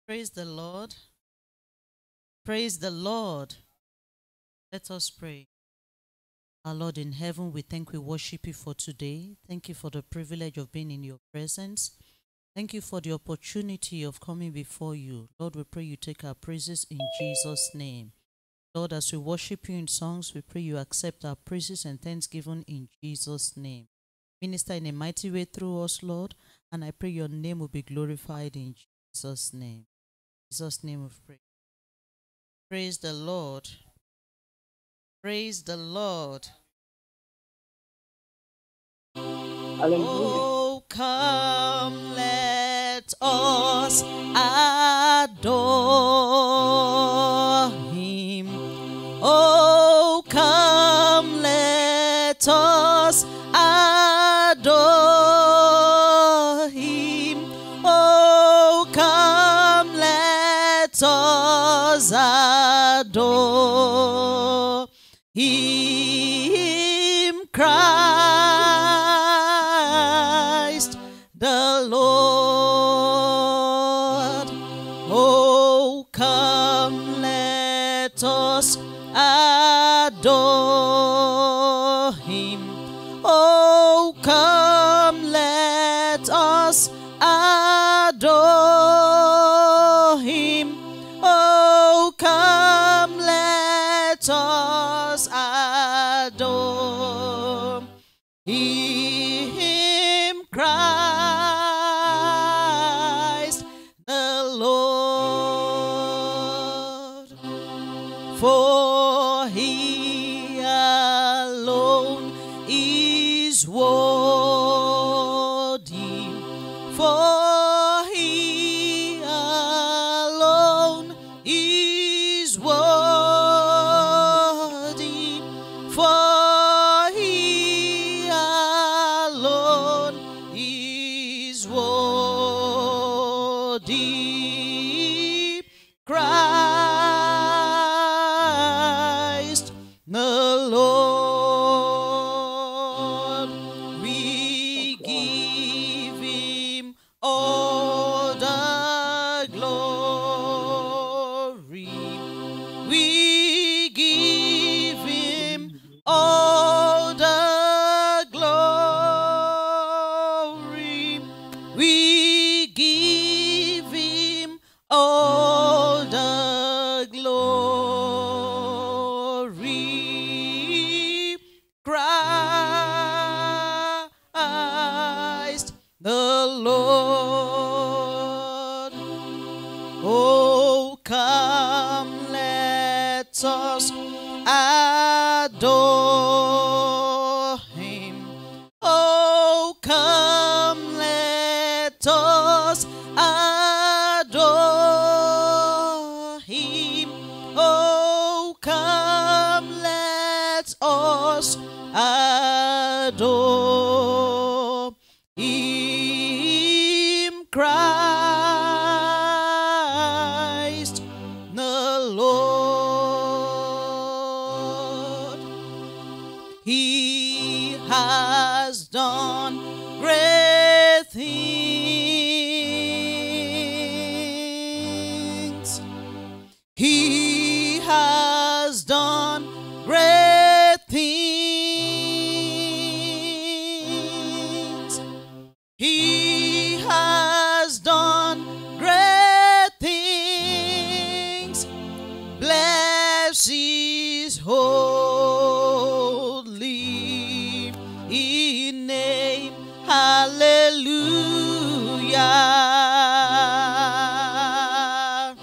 Praise the Lord. Praise the Lord. Let us pray. Our Lord in heaven, we worship you for today. Thank you for the privilege of being in your presence. Thank you for the opportunity of coming before you. Lord, we pray you take our praises in Jesus' name. Lord, as we worship you in songs, we pray you accept our praises and thanksgiving in Jesus' name. Minister in a mighty way through us, Lord, and I pray your name will be glorified in Jesus' name. In Jesus' name we pray. Praise the Lord. Praise the Lord. Hallelujah. Oh, come, let us adore him. Oh, come, let us adore him. Oh, come, let us adore him, Christ the Lord. Oh, come, let us adore him. Oh, come, let us adore him. Oh, come, let us adore him, Christ the Lord. For he alone is worthy. For he alone is worthy. For he alone is worthy. Christ the Lord. We give him all the glory. We give him all the glory. We give him all the glory. Christ the Lord. Oh, come, let us adore him. Oh, come, let us adore him. Oh, come, let us adore him, Christ the Lord. He has done great things. He has done great things. He has done great things. Bless his holy name. Hallelujah.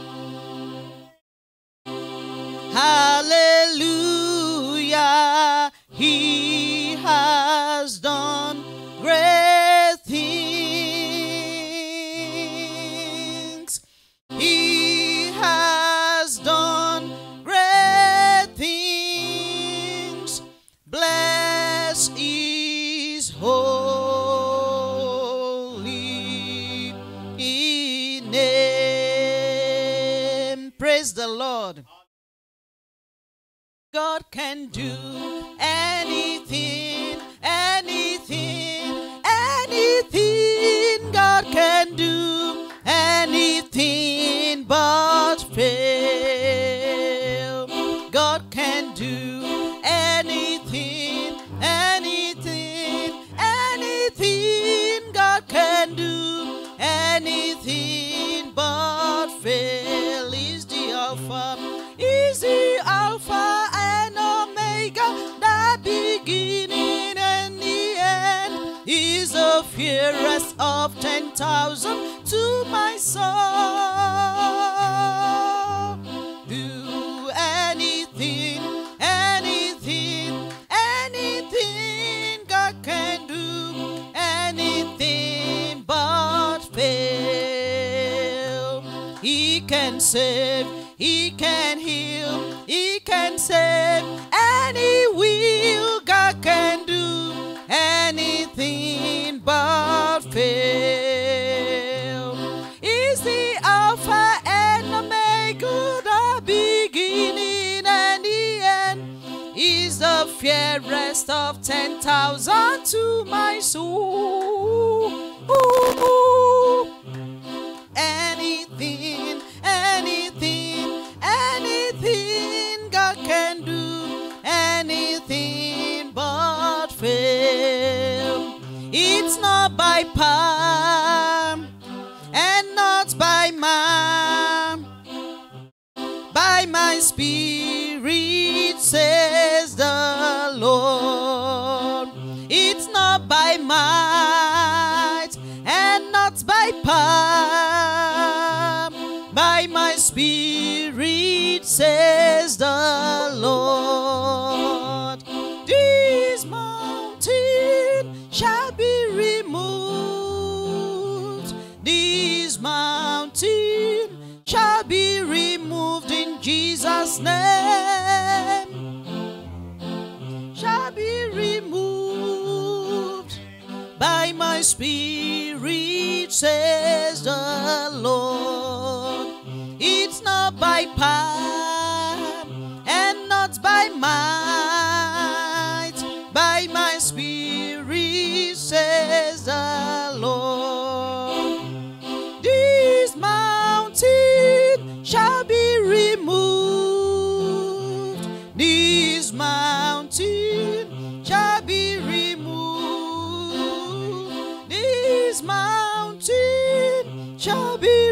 Hallelujah. He has done great things. He has done great things. Bless his holy name. Praise the Lord. God can do anything, anything, anything. God can do anything. anything but fail. Is the Alpha and Omega, the beginning and the end. Is the fairest of 10,000 to my soul. Do anything God can do, anything but fail. He can save, He can heal, He can save, and He will. God can do anything but fail. Is the Alpha and Omega, the beginning and the end. Is the fairest of 10,000 to my soul. Anything God can do, anything but fail. It's not by power and not by man, by my spirit, says the Lord. It's not by might and not by power, by my spirit, says the Lord. This mountain shall be removed. This mountain shall be removed in Jesus' name. Shall be removed by my spirit, says the Lord. It's not by power and not by might, by my spirit, says the Lord. This mountain shall be removed. This mountain shall be removed. This mountain shall be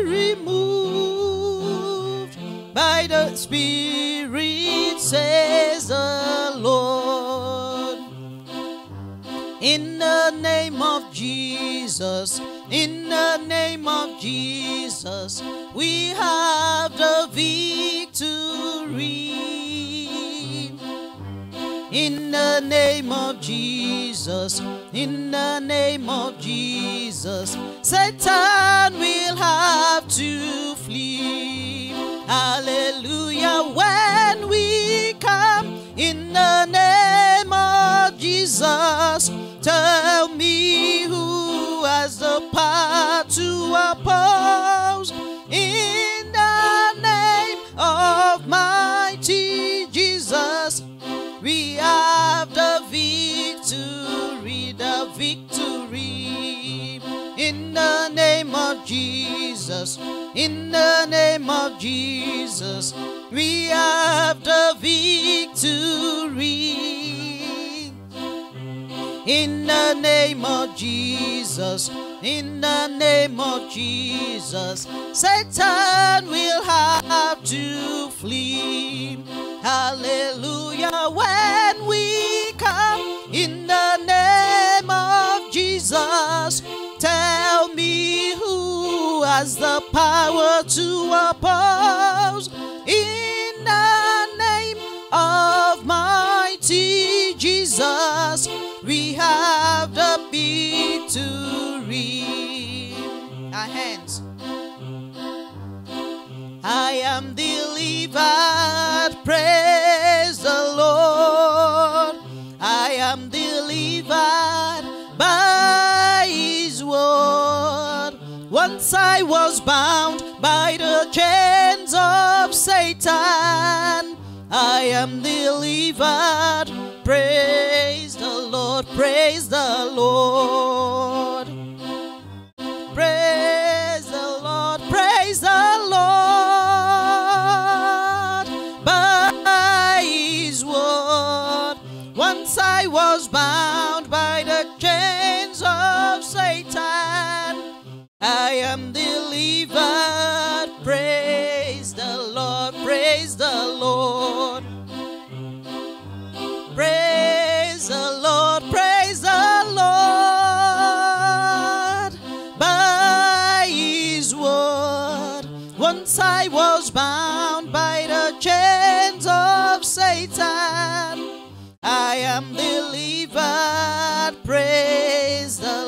removed by the Spirit, says the Lord. In the name of Jesus, in the name of Jesus, we have the victory. In the name of Jesus, in the name of Jesus, Satan will have to flee. Hallelujah. When we come in the name of Jesus, tell me who has the power to oppose. In the name of mighty Jesus, we have the victory, the victory. In the name of Jesus, in the name of Jesus, we have the victory. In the name of Jesus, in the name of Jesus, Satan will have to flee. Hallelujah. When we come in the name of Jesus, tell me who has the power to oppose. In the name of mighty Jesus, we have the victory. Our hands. I am delivered, praise the Lord. I am delivered by His word. Once I was bound by the chains of Satan, I am delivered, praise the Lord, praise the Lord. Praise the Lord, praise the Lord. By His word, once I was bound by the chains of Satan, I am delivered. Praise the Lord, praise the Lord. Praise the Lord, praise the Lord. By His word, once I was bound by the chains of Satan. I am delivered, praise the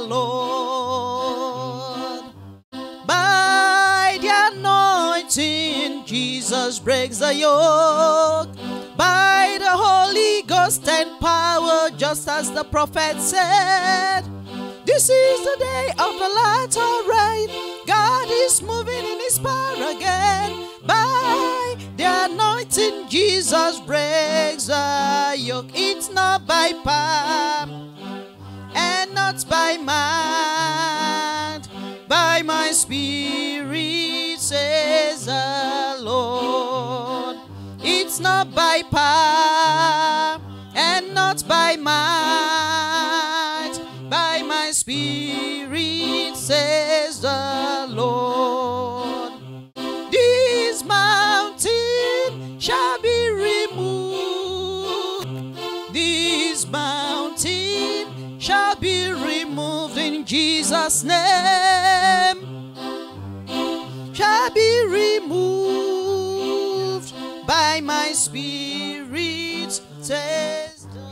Lord. By the anointing, Jesus breaks the yoke. By the Holy Ghost and power, just as the prophet said. This is the day of the latter rain. God is moving in His power again. By the anointing, Jesus breaks the yoke. It's not by power and not by might, by my spirit, says the Lord. It's not by power and not by might, by my spirit, says the Lord. This mountain shall be removed. This mountain shall be removed in Jesus' name. Shall be removed by my spirit, says the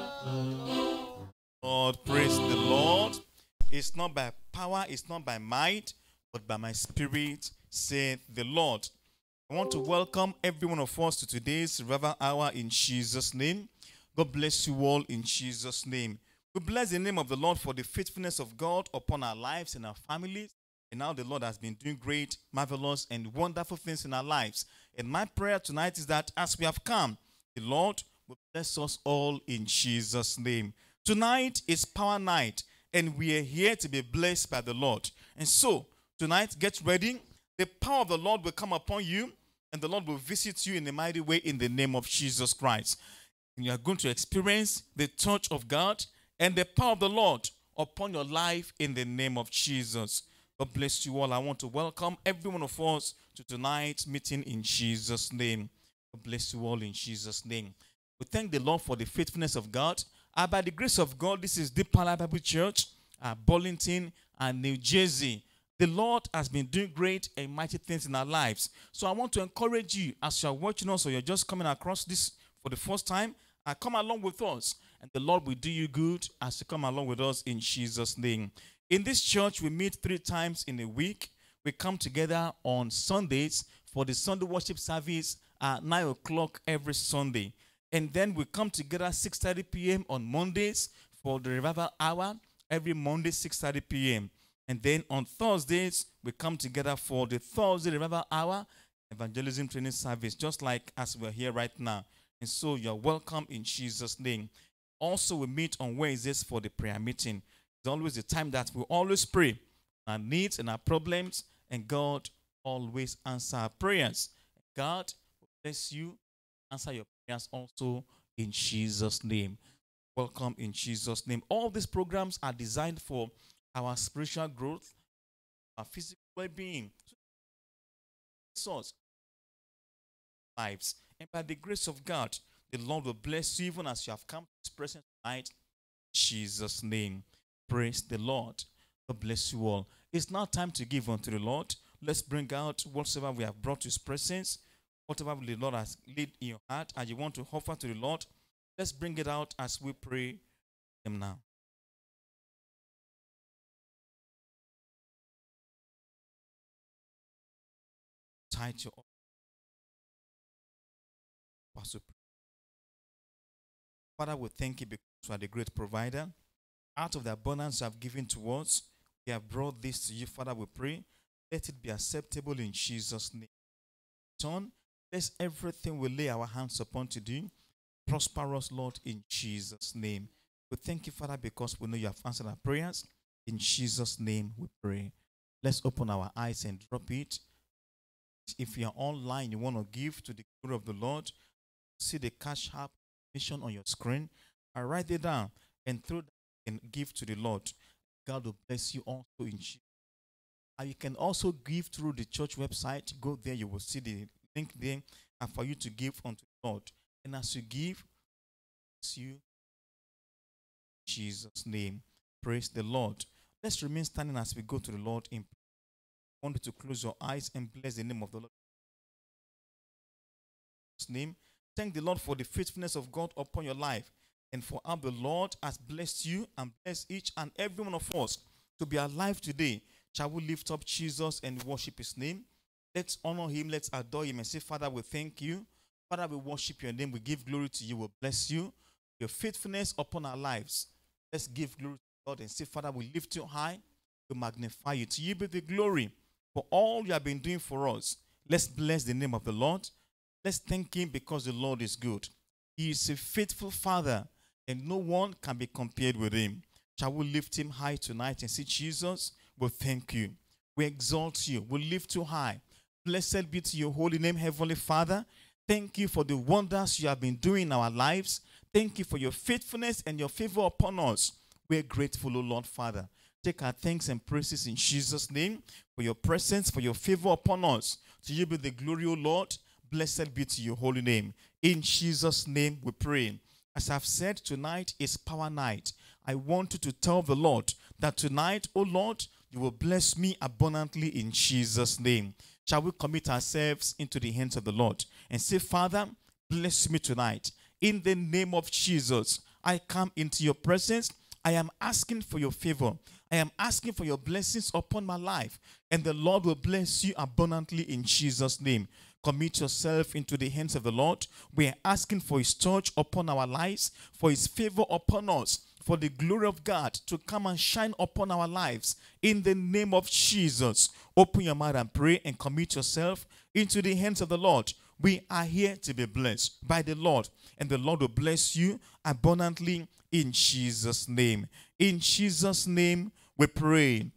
Lord. Praise the Lord. It's not by power, it's not by might, but by my spirit, saith the Lord. I want to welcome every one of us to today's revival hour in Jesus' name. God bless you all in Jesus' name. We bless the name of the Lord for the faithfulness of God upon our lives and our families. And now the Lord has been doing great, marvelous, and wonderful things in our lives. And my prayer tonight is that as we have come, the Lord will bless us all in Jesus' name. Tonight is Power Night, and we are here to be blessed by the Lord. And so, tonight, get ready. The power of the Lord will come upon you, and the Lord will visit you in a mighty way in the name of Jesus Christ. And you are going to experience the touch of God and the power of the Lord upon your life in the name of Jesus. God bless you all. I want to welcome every one of us to tonight's meeting in Jesus' name. God bless you all in Jesus' name. We thank the Lord for the faithfulness of God. By the grace of God, this is Deep Power Bible Church, Burlington, and New Jersey. The Lord has been doing great and mighty things in our lives. So I want to encourage you, as you are watching us or you're just coming across this for the first time, come along with us. And the Lord will do you good as you come along with us in Jesus' name. In this church, we meet 3 times in a week. We come together on Sundays for the Sunday worship service at 9 o'clock every Sunday. And then we come together 6:30 p.m. on Mondays for the revival hour, every Monday 6:30 p.m. And then on Thursdays, we come together for the Thursday revival hour, evangelism training service, just like as we're here right now. And so you're welcome in Jesus' name. Also, we meet on Wednesdays for the prayer meeting. It's always the time that we always pray our needs and our problems, and God always answers our prayers. God will bless you, answer your prayers also in Jesus' name. Welcome in Jesus' name. All these programs are designed for our spiritual growth, our physical well-being, source lives. And by the grace of God, the Lord will bless you even as you have come to His presence tonight. In Jesus' name. Praise the Lord. God bless you all. It's now time to give unto the Lord. Let's bring out whatsoever we have brought to His presence, whatever the Lord has laid in your heart and you want to offer to the Lord. Let's bring it out as we pray Him now. Tight your Father, we thank you because you are the great provider. Out of the abundance you have given to us, we have brought this to you. Father, we pray, let it be acceptable in Jesus' name. Son, let everything we lay our hands upon to do prosper us, Lord, in Jesus' name. We thank you, Father, because we know you have answered our prayers. In Jesus' name we pray. Let's open our eyes and drop it. If you are online, you want to give to the glory of the Lord, see the Cash App mission on your screen. I write it down and through that and give to the Lord. God will bless you also in Jesus. And you can also give through the church website. Go there, you will see the link there, and for you to give unto the Lord. And as you give, it's you in Jesus' name. Praise the Lord. Let's remain standing as we go to the Lord in prayer. I want you to close your eyes and bless the name of the Lord. In Jesus' name. Thank the Lord for the faithfulness of God upon your life, and for how the Lord has blessed you and blessed each and every one of us to be alive today. Shall we lift up Jesus and worship his name? Let's honor him. Let's adore him and say, Father, we thank you. Father, we worship your name. We give glory to you. We bless you. Your faithfulness upon our lives. Let's give glory to God and say, Father, we lift you high. We magnify you. To you be the glory for all you have been doing for us. Let's bless the name of the Lord. Let's thank him because the Lord is good. He is a faithful Father, and no one can be compared with him. Shall we lift him high tonight and say, Jesus, we thank you. We exalt you. We lift you high. Blessed be to your holy name, Heavenly Father. Thank you for the wonders you have been doing in our lives. Thank you for your faithfulness and your favor upon us. We are grateful, O Lord Father. Take our thanks and praises in Jesus' name for your presence, for your favor upon us. To you be the glory, O Lord. Blessed be to your holy name. In Jesus' name we pray. As I've said, tonight is Power Night. I want you to tell the Lord that tonight, O Lord, you will bless me abundantly in Jesus' name. Shall we commit ourselves into the hands of the Lord and say, Father, bless me tonight. In the name of Jesus, I come into your presence. I am asking for your favor. I am asking for your blessings upon my life. And the Lord will bless you abundantly in Jesus' name. Commit yourself into the hands of the Lord. We are asking for his touch upon our lives, for his favor upon us, for the glory of God to come and shine upon our lives. In the name of Jesus, open your mouth and pray and commit yourself into the hands of the Lord. We are here to be blessed by the Lord, and the Lord will bless you abundantly in Jesus' name. In Jesus' name we pray.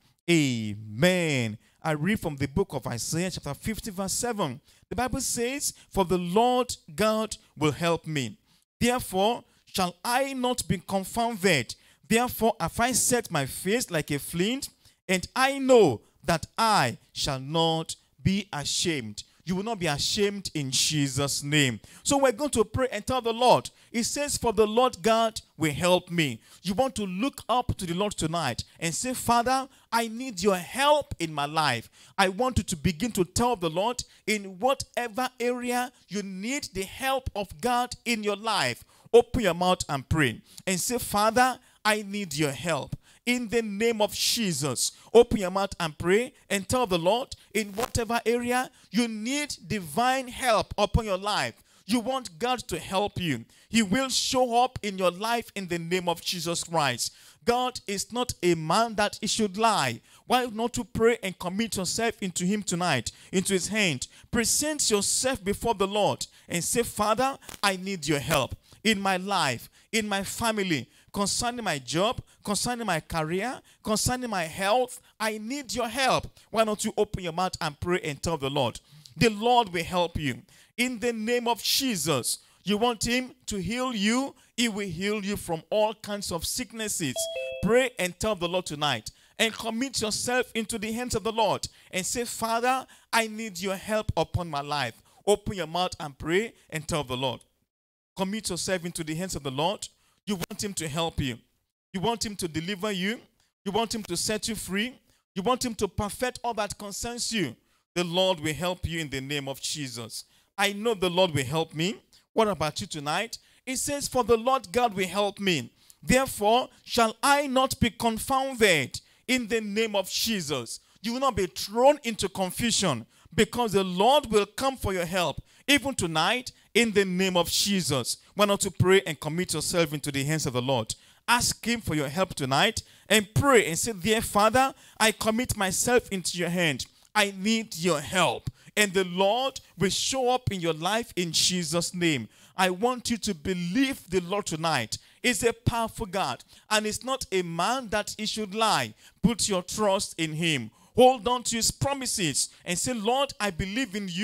Amen. I read from the book of Isaiah chapter 50 verse 7. The Bible says, for the Lord God will help me. Therefore shall I not be confounded. Therefore have I set my face like a flint, and I know that I shall not be ashamed. You will not be ashamed in Jesus' name. So we're going to pray and tell the Lord. It says, for the Lord God will help me. You want to look up to the Lord tonight and say, Father, I need your help in my life. I want you to begin to tell the Lord in whatever area you need the help of God in your life. Open your mouth and pray and say, Father, I need your help. In the name of Jesus, open your mouth and pray and tell the Lord in whatever area you need divine help upon your life. You want God to help you. He will show up in your life in the name of Jesus Christ. God is not a man that he should lie. Why not to pray and commit yourself into him tonight, into his hand? Present yourself before the Lord and say, Father, I need your help in my life, in my family, concerning my job, concerning my career, concerning my health. I need your help. Why don't you open your mouth and pray and tell the Lord? The Lord will help you. In the name of Jesus, you want him to heal you. He will heal you from all kinds of sicknesses. Pray and tell the Lord tonight. And commit yourself into the hands of the Lord. And say, Father, I need your help upon my life. Open your mouth and pray and tell the Lord. Commit yourself into the hands of the Lord. You want him to help you. You want him to deliver you. You want him to set you free. You want him to perfect all that concerns you. The Lord will help you in the name of Jesus. I know the Lord will help me. What about you tonight? It says, for the Lord God will help me. Therefore shall I not be confounded in the name of Jesus. You will not be thrown into confusion because the Lord will come for your help. Even tonight, in the name of Jesus. Why not to pray and commit yourself into the hands of the Lord? Ask him for your help tonight and pray and say, dear Father, I commit myself into your hand. I need your help. And the Lord will show up in your life in Jesus' name. I want you to believe the Lord tonight. He's a powerful God, and it's not a man that he should lie. Put your trust in him. Hold on to his promises and say, Lord, I believe in you.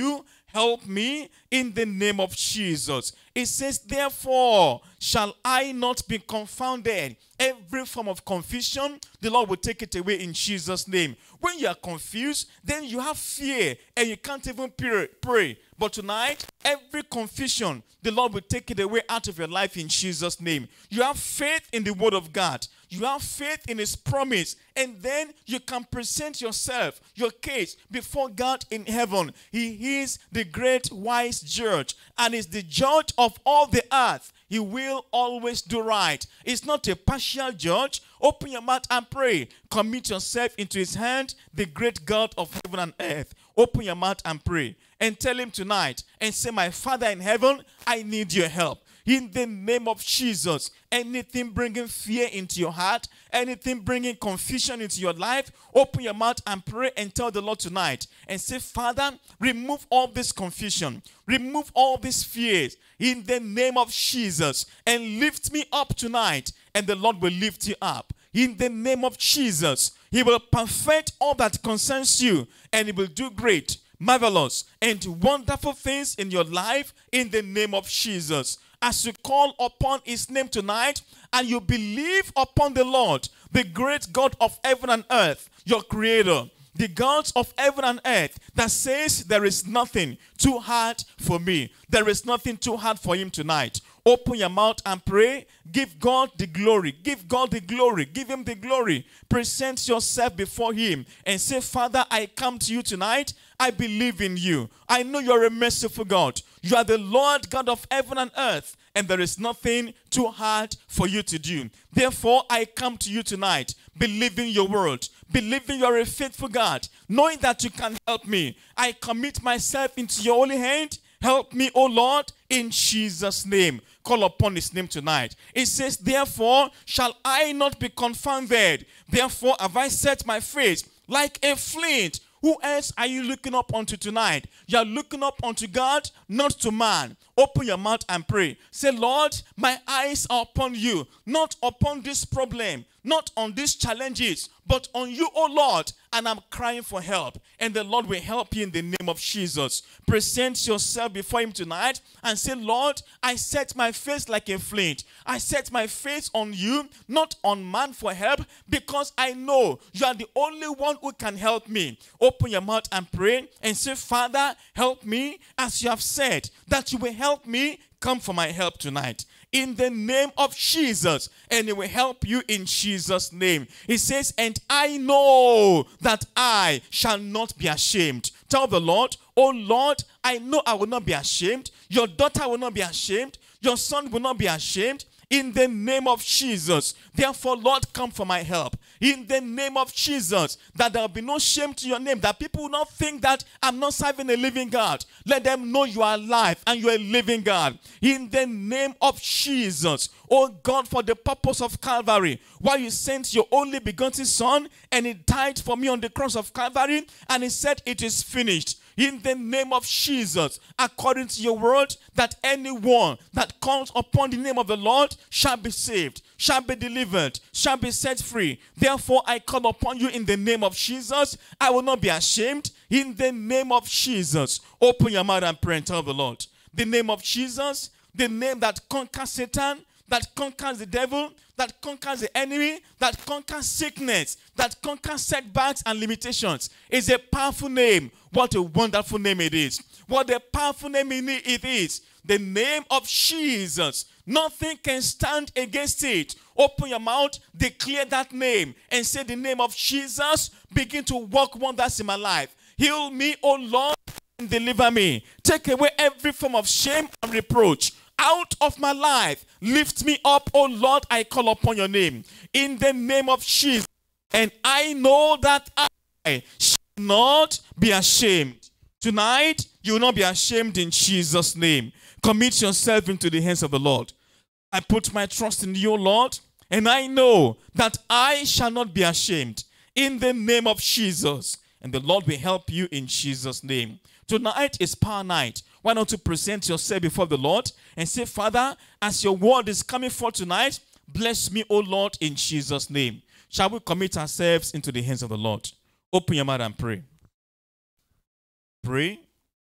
help me in the name of Jesus. It says, therefore, shall I not be confounded. Every form of confusion, the Lord will take it away in Jesus' name. When you are confused, then you have fear and you can't even pray. But tonight, every confusion, the Lord will take it away out of your life in Jesus' name. You have faith in the word of God. You have faith in his promise. And then you can present yourself, your case, before God in heaven. He is the great wise judge and is the judge of all the earth. He will always do right. He's not a partial judge. Open your mouth and pray. Commit yourself into his hand, the great God of heaven and earth. Open your mouth and pray. And tell him tonight and say, my Father in heaven, I need your help. In the name of Jesus, anything bringing fear into your heart, anything bringing confusion into your life, open your mouth and pray and tell the Lord tonight. And say, Father, remove all this confusion. Remove all these fears in the name of Jesus. And lift me up tonight. And the Lord will lift you up. In the name of Jesus, he will perfect all that concerns you. And he will do great, marvelous, and wonderful things in your life in the name of Jesus. As you call upon his name tonight and you believe upon the Lord, the great God of heaven and earth, your creator, the gods of heaven and earth that says there is nothing too hard for me. There is nothing too hard for him tonight. Open your mouth and pray. Give God the glory. Give God the glory. Give him the glory. Present yourself before him and say, Father, I come to you tonight. I believe in you. I know you're a merciful God. You are the Lord God of heaven and earth, and there is nothing too hard for you to do. Therefore, I come to you tonight, believing your word, believing you're a faithful God, knowing that you can help me. I commit myself into your holy hand. Help me, O Lord, in Jesus' name. Call upon his name tonight. It says, therefore, shall I not be confounded. Therefore, have I set my face like a flint. Who else are you looking up unto tonight? You are looking up unto God, not to man. Open your mouth and pray. Say, Lord, my eyes are upon you, not upon this problem, not on these challenges, but on you, O Lord, and I'm crying for help. And the Lord will help you in the name of Jesus. Present yourself before him tonight and say, Lord, I set my face like a flint. I set my face on you, not on man for help, because I know you are the only one who can help me. Open your mouth and pray and say, Father, help me as you have said that you will help me. Come for my help tonight. In the name of Jesus, and he will help you in Jesus' name. He says, and I know that I shall not be ashamed. Tell the Lord, oh Lord, I know I will not be ashamed. Your daughter will not be ashamed. Your son will not be ashamed. In the name of Jesus. Therefore, Lord, come for my help. In the name of Jesus, that there will be no shame to your name, that people will not think that I'm not serving a living God. Let them know you are alive and you are a living God. In the name of Jesus, oh God, for the purpose of Calvary, while you sent your only begotten Son and he died for me on the cross of Calvary, and he said it is finished. In the name of Jesus, according to your word, that anyone that calls upon the name of the Lord shall be saved, shall be delivered, shall be set free. Therefore, I call upon you in the name of Jesus. I will not be ashamed. In the name of Jesus, open your mouth and pray and tell the Lord. The name of Jesus, the name that conquers Satan, that conquers the devil, that conquers the enemy, that conquers sickness, that conquers setbacks and limitations, is a powerful name. What a wonderful name it is. What a powerful name it is. The name of Jesus. Nothing can stand against it. Open your mouth, declare that name, and say the name of Jesus. Begin to work wonders in my life. Heal me, O Lord, and deliver me. Take away every form of shame and reproach out of my life. Lift me up, oh Lord, I call upon your name. In the name of Jesus. And I know that I shall not be ashamed. Tonight, you will not be ashamed in Jesus' name. Commit yourself into the hands of the Lord. I put my trust in you, Lord, and I know that I shall not be ashamed. In the name of Jesus. And the Lord will help you in Jesus' name. Tonight is power night. Why not you present yourself before the Lord and say, Father, as your word is coming forth tonight, bless me, O Lord, in Jesus' name. Shall we commit ourselves into the hands of the Lord? Open your mouth and pray. Pray.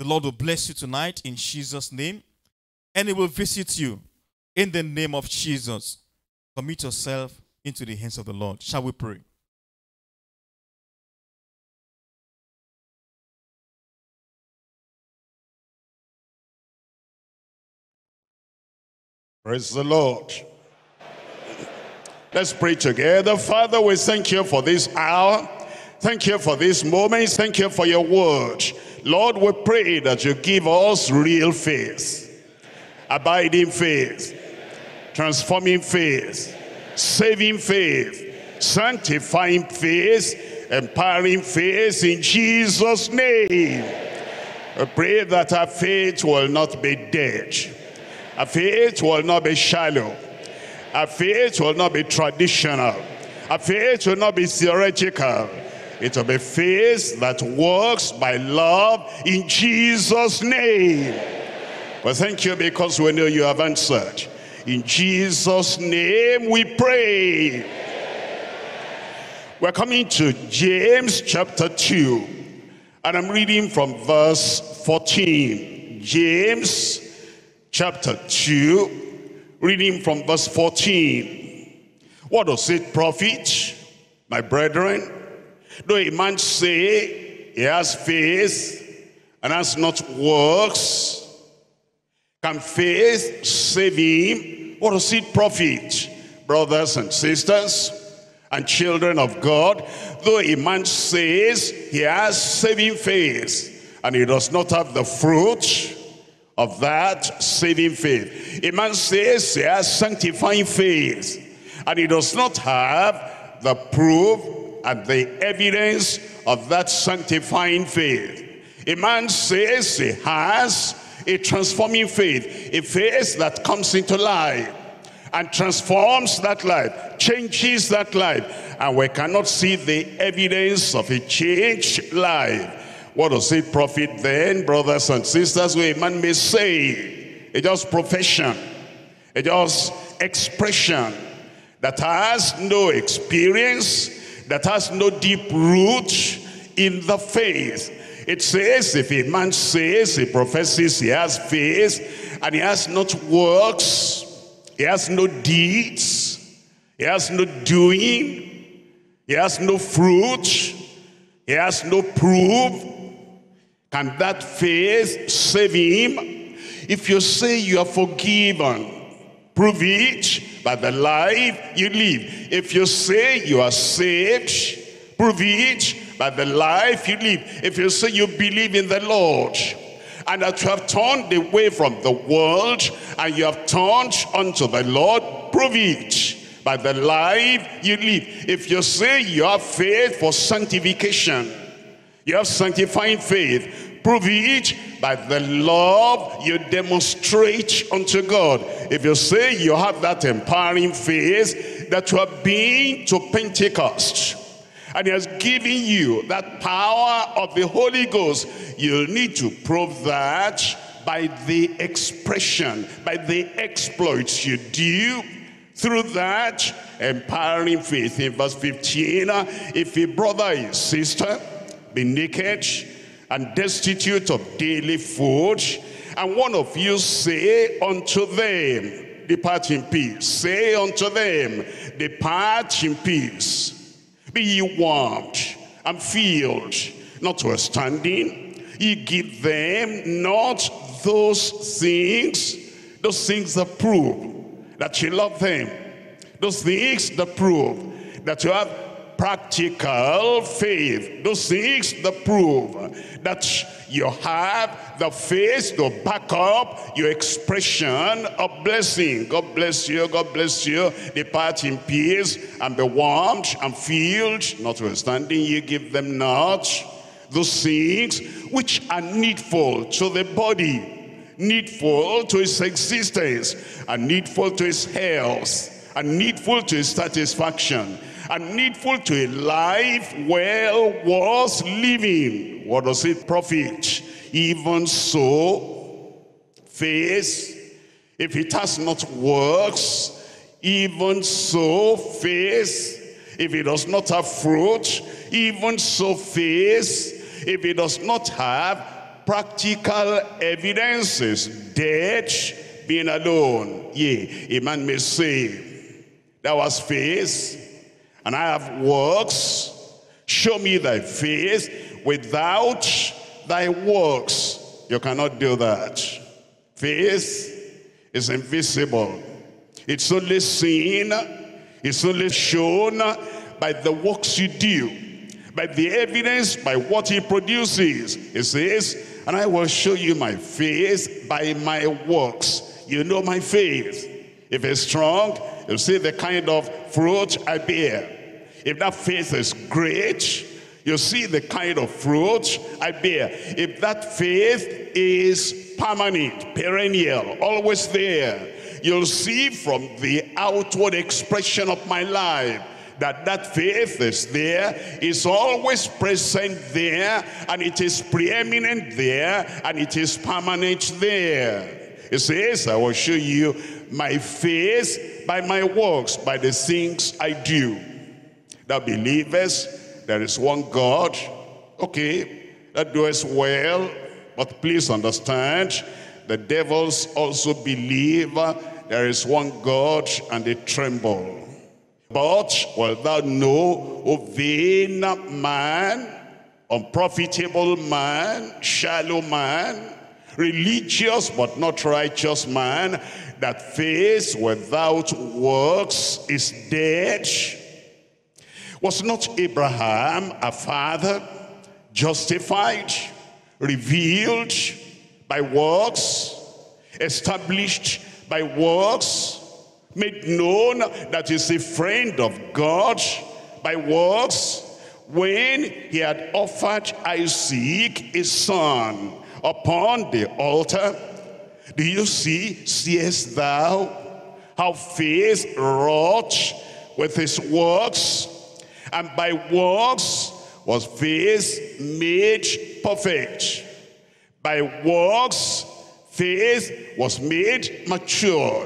The Lord will bless you tonight in Jesus' name. And He will visit you in the name of Jesus. Commit yourself into the hands of the Lord. Shall we pray? Praise the Lord. Let's pray together. Father, we thank you for this hour. Thank you for this moment. Thank you for your word. Lord, we pray that you give us real faith, abiding faith, transforming faith, saving faith, sanctifying faith, empowering faith in Jesus' name. We pray that our faith will not be dead. Our faith will not be shallow. Our faith will not be traditional. Our faith will not be theoretical. It will be faith that works by love in Jesus' name. Well, thank you because we know you have answered. In Jesus' name we pray. We're coming to James chapter 2. And I'm reading from verse 14. James chapter 2, reading from verse 14. What does it profit, my brethren, though a man say he has faith and has not works? Can faith save him? What does it profit, brothers and sisters and children of God, though a man says he has saving faith and he does not have the fruit of that saving faith? A man says he has sanctifying faith and he does not have the proof and the evidence of that sanctifying faith. A man says he has a transforming faith, a faith that comes into life and transforms that life, changes that life, and we cannot see the evidence of a changed life. What does it profit then, brothers and sisters? Where a man may say, it's just profession, it's just expression that has no experience, that has no deep root in the faith. It says, if a man says, he professes he has faith, and he has not works, he has no deeds, he has no doing, he has no fruit, he has no proof, can that faith save him? If you say you are forgiven, prove it by the life you live. If you say you are saved, prove it by the life you live. If you say you believe in the Lord, and that you have turned away from the world, and you have turned unto the Lord, prove it by the life you live. If you say you have faith for sanctification, you have sanctifying faith, prove it by the love you demonstrate unto God. If you say you have that empowering faith, that you have been to Pentecost, and he has given you that power of the Holy Ghost, you'll need to prove that by the expression, by the exploits you do through that empowering faith. In verse 15, if a brother or a sister be naked and destitute of daily food, and one of you say unto them, depart in peace. Say unto them, depart in peace. Be ye warmed and filled, notwithstanding, ye give them not those things that prove that you love them, those things that prove that you have practical faith, those things that prove that you have the faith to back up your expression of blessing. God bless you, God bless you. Depart in peace and be warmed and filled, notwithstanding ye give them not those things which are needful to the body, needful to its existence, and needful to its health, and needful to its satisfaction, and needful to a life well worth living. What does it profit? Even so, faith, if it has not works, even so, faith, if it does not have fruit, even so, faith, if it does not have practical evidence is dead being alone. Yea, a man may say, thou hast faith, and I have works. Show me thy faith without thy works. You cannot do that. Faith is invisible. It's only seen, it's only shown by the works you do, by the evidence, by what he produces. He says, and I will show you my faith by my works. You know my faith. If it's strong, you'll see the kind of fruit I bear. If that faith is great, you'll see the kind of fruit I bear. If that faith is permanent, perennial, always there, you'll see from the outward expression of my life that faith is there, is always present there, and it is preeminent there, and it is permanent there. It says, I will show you my faith by my works, by the things I do. Thou believest there is one God. Okay, that does well, but please understand, the devils also believe there is one God, and they tremble. But wilt thou know, O vain man, unprofitable man, shallow man, religious but not righteous man, that faith without works is dead? Was not Abraham a father justified, revealed by works, established by works, made known that he's a friend of God by works, when he had offered Isaac his son upon the altar? Do you see, seest thou how faith wrought with his works? And by works was faith made perfect. By works, faith was made matured.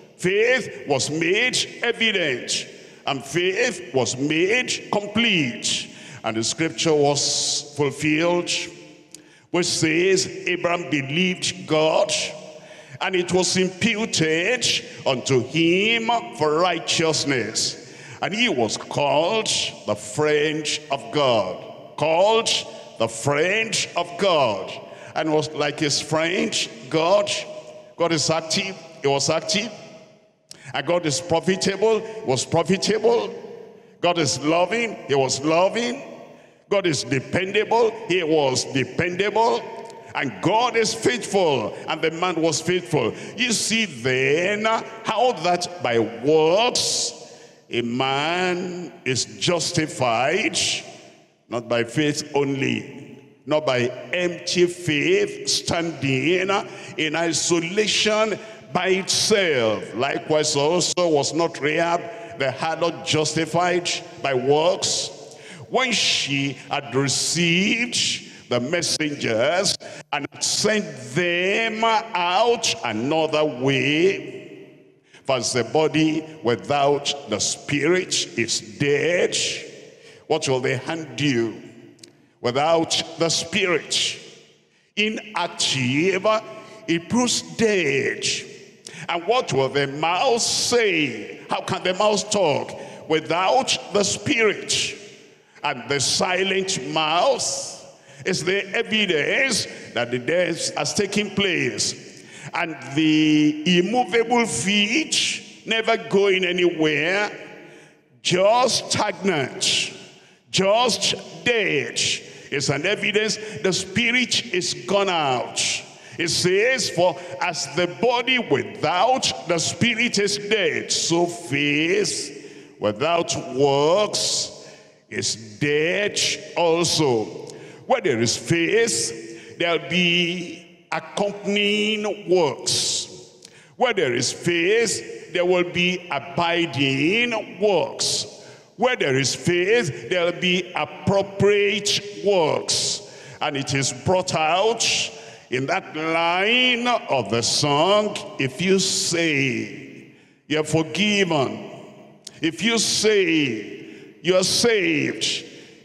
Faith was made evident. And faith was made complete. And the scripture was fulfilled, which says, Abraham believed God, and it was imputed unto him for righteousness. And he was called the friend of God. Called the friend of God. And was like his friend, God. God is active, he was active. And God is profitable, he was profitable. God is loving, he was loving. God is dependable, he was dependable. And God is faithful, and the man was faithful. You see then how that by works a man is justified, not by faith only, not by empty faith standing in isolation by itself. Likewise also was not Rahab the harlot justified by works, when she had received the messengers and had sent them out another way? For as the body without the spirit is dead, what will the hand do without the spirit? Inactive, it proves dead. And what will the mouth say? How can the mouth talk without the spirit? And the silent mouth is the evidence that the death has taken place. And the immovable feet, never going anywhere, just stagnant, just dead, is an evidence the spirit is gone out. It says, for as the body without the spirit is dead, so faith without works is dead also. Where there is faith, there'll be accompanying works. Where there is faith, there will be abiding works. Where there is faith, there will be appropriate works. And it is brought out in that line of the song, if you say you're forgiven, if you say you're saved,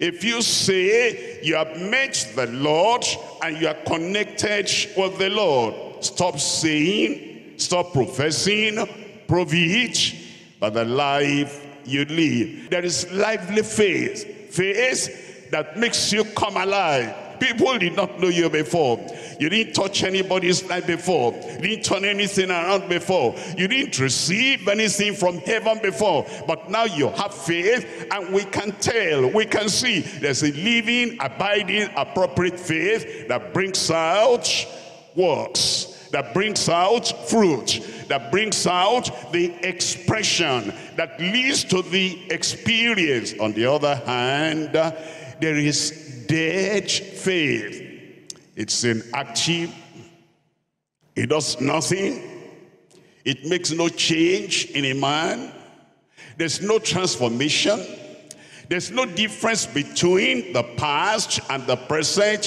If you say you have met the Lord and you are connected with the Lord, stop saying, stop professing, prove it by the life you live. There is lively faith, faith that makes you come alive. People did not know you before. You didn't touch anybody's life before. You didn't turn anything around before. You didn't receive anything from heaven before. But now you have faith, and we can tell, we can see there's a living, abiding, appropriate faith that brings out works, that brings out fruit, that brings out the expression, that leads to the experience. On the other hand, there is dead faith. It's inactive. It does nothing. It makes no change in a man. There's no transformation. There's no difference between the past and the present.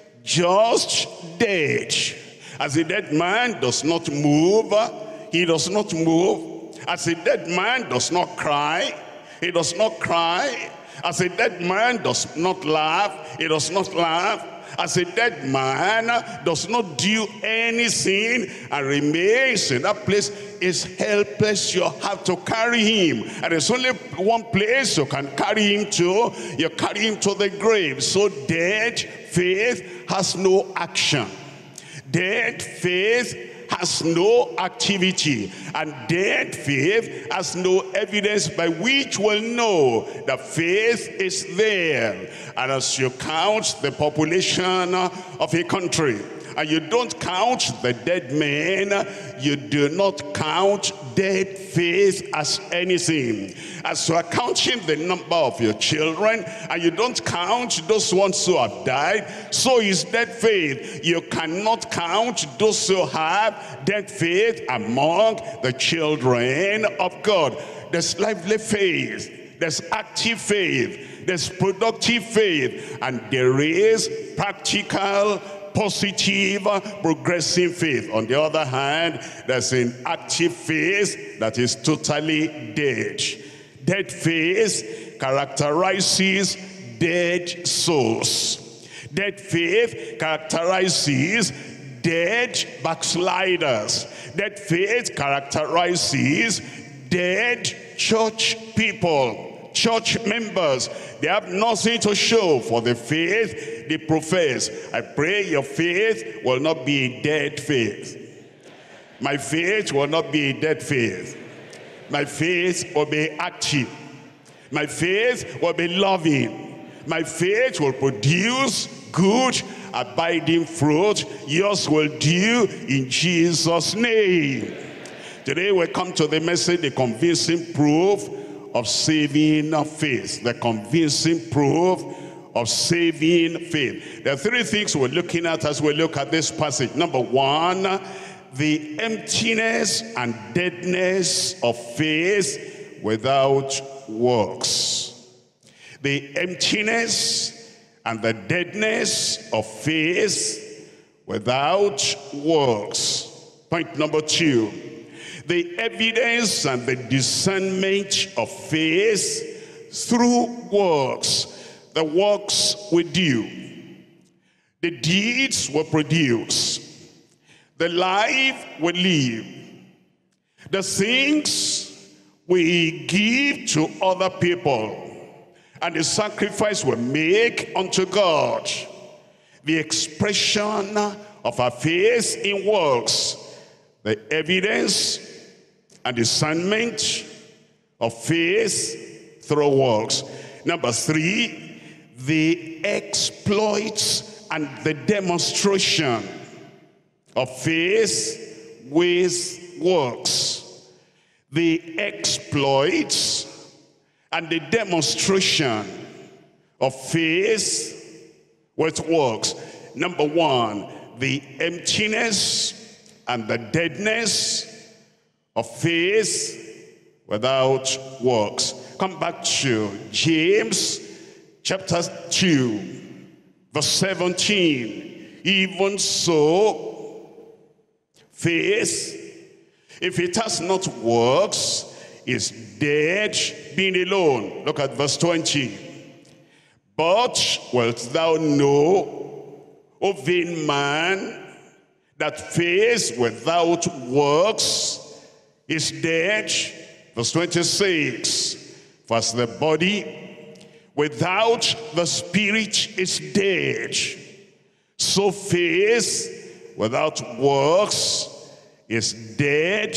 Just dead. As a dead man does not move, he does not move. As a dead man does not cry, he does not cry. As a dead man does not laugh, he does not laugh. As a dead man does not do anything and remains in that place, is helpless. You have to carry him. And there's only one place you can carry him to. You carry him to the grave. So dead faith has no action. Dead faith has no activity, and dead faith has no evidence by which we'll know that faith is there. And as you count the population of a country, and you don't count the dead men, you do not count dead faith as anything. As you are counting the number of your children, and you don't count those ones who have died, so is dead faith. You cannot count those who have dead faith among the children of God. There's lively faith, there's active faith, there's productive faith, and there is practical, positive, progressive faith. On the other hand, there's an active faith that is totally dead. Dead faith characterizes dead souls. Dead faith characterizes dead backsliders. Dead faith characterizes dead church people, church members. They have nothing to show for the faith they profess. I pray your faith will not be a dead faith. My faith will not be a dead faith. My faith will be active. My faith will be loving. My faith will produce good, abiding fruit. Yours will do in Jesus' name. Today we come to the message, the convincing proof of saving faith. The convincing proof of saving faith. There are three things we're looking at as we look at this passage. Number one, the emptiness and deadness of faith without works. The emptiness and the deadness of faith without works. Point number two, the evidence and the discernment of faith through works. The works we do, the deeds we produce, the life we live, the things we give to other people, and the sacrifice we make unto God. The expression of our faith in works, the evidence and discernment of faith through works. Number three, the exploits and the demonstration of faith with works. The exploits and the demonstration of faith with works. Number one, the emptiness and the deadness of faith without works. Come back to James chapter 2, verse 17. Even so, faith, if it has not works, is dead being alone. Look at verse 20. But wilt thou know, O vain man, that faith without works is dead? Verse 26, for as the body without the spirit is dead, so faith without works is dead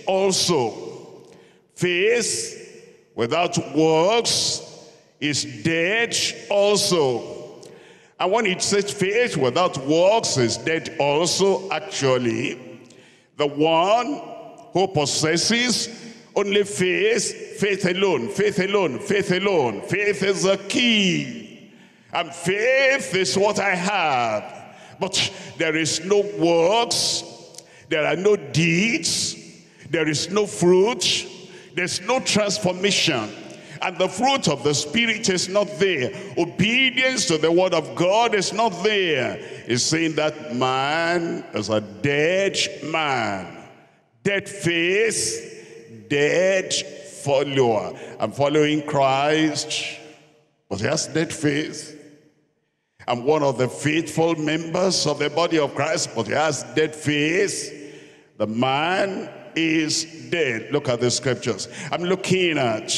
also. Faith without works is dead also. And when it says faith without works is dead also, actually, the one who possesses only faith, faith alone, faith alone, faith alone. Faith is the key. And faith is what I have. But there is no works, there are no deeds, there is no fruit, there's no transformation. And the fruit of the Spirit is not there. Obedience to the word of God is not there. It's saying that man is a dead man. Dead faith, dead follower. I'm following Christ, but he has dead faith. I'm one of the faithful members of the body of Christ, but he has dead faith. The man is dead. Look at the scriptures. I'm looking at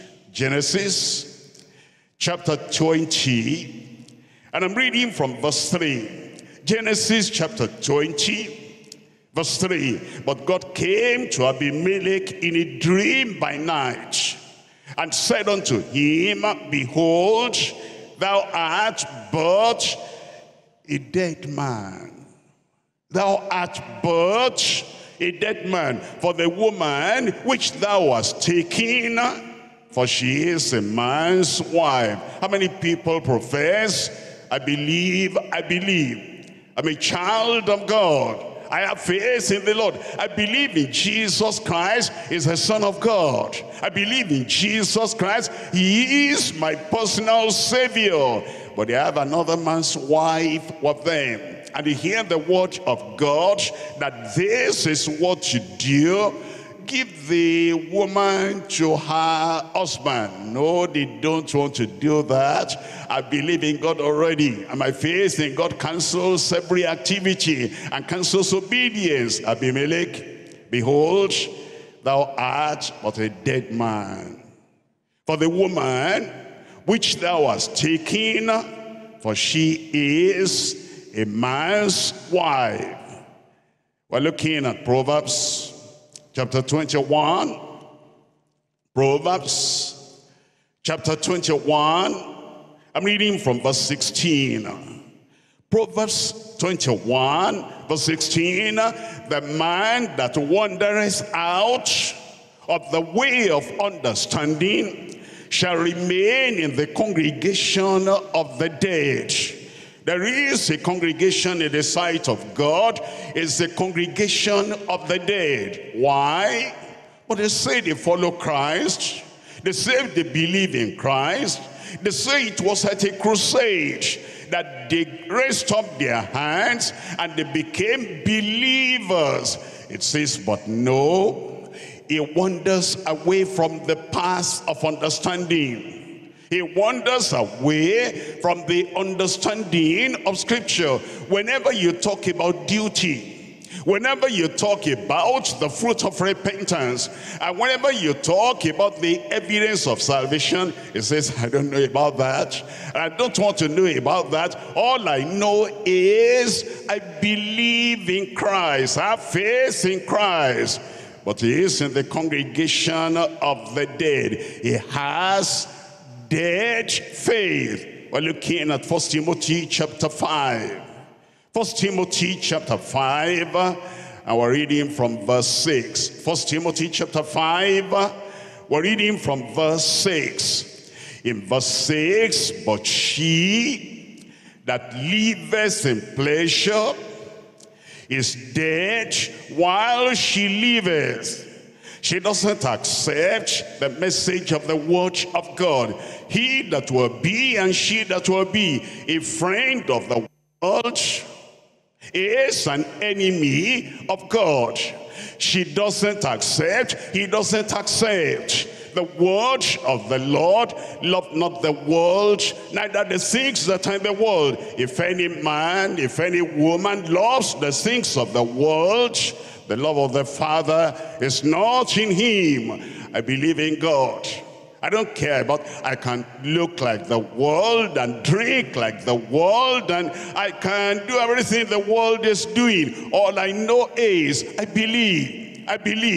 Genesis chapter 20, and I'm reading from verse 3. Genesis chapter 20, verse 3. But God came to Abimelech in a dream by night, and said unto him, behold, thou art but a dead man. Thou art but a dead man. For the woman which thou hast taken, for she is a man's wife. How many people profess, I believe, I'm a child of God, I have faith in the Lord, I believe in Jesus Christ is the Son of God, I believe in Jesus Christ, he is my personal Savior, but they have another man's wife with them, and they hear the word of God that this is what you do. Give the woman to her husband. No, they don't want to do that. I believe in God already, and my faith in God cancels every activity and cancels obedience. Abimelech, behold, thou art but a dead man. For the woman which thou hast taken, for she is a man's wife. We're looking at Proverbs chapter 21, Proverbs chapter 21, I'm reading from verse 16. Proverbs 21, verse 16, the man that wandereth out of the way of understanding shall remain in the congregation of the dead. There is a congregation in the sight of God. It's the congregation of the dead. Why? But they say they follow Christ. They say they believe in Christ. They say it was at a crusade that they raised up their hands and they became believers. It says, but no, he wanders away from the path of understanding. He wanders away from the understanding of Scripture. Whenever you talk about duty, whenever you talk about the fruit of repentance, and whenever you talk about the evidence of salvation, it says, I don't know about that, and I don't want to know about that. All I know is I believe in Christ, I have faith in Christ. But he is in the congregation of the dead. He has dead faith. We're looking at 1 Timothy chapter 5. 1 Timothy chapter 5, and we're reading from verse 6. 1 Timothy chapter 5, we're reading from verse 6. In verse 6, but she that liveth in pleasure is dead while she liveth. She doesn't accept the message of the word of God. He that will be and she that will be a friend of the world is an enemy of God. She doesn't accept, he doesn't accept The word of the Lord, love not the world, neither the things that are in the world. If any man, if any woman loves the things of the world, the love of the Father is not in him. I believe in God. I don't care about, I can look like the world and drink like the world, and I can do everything the world is doing. All I know is I believe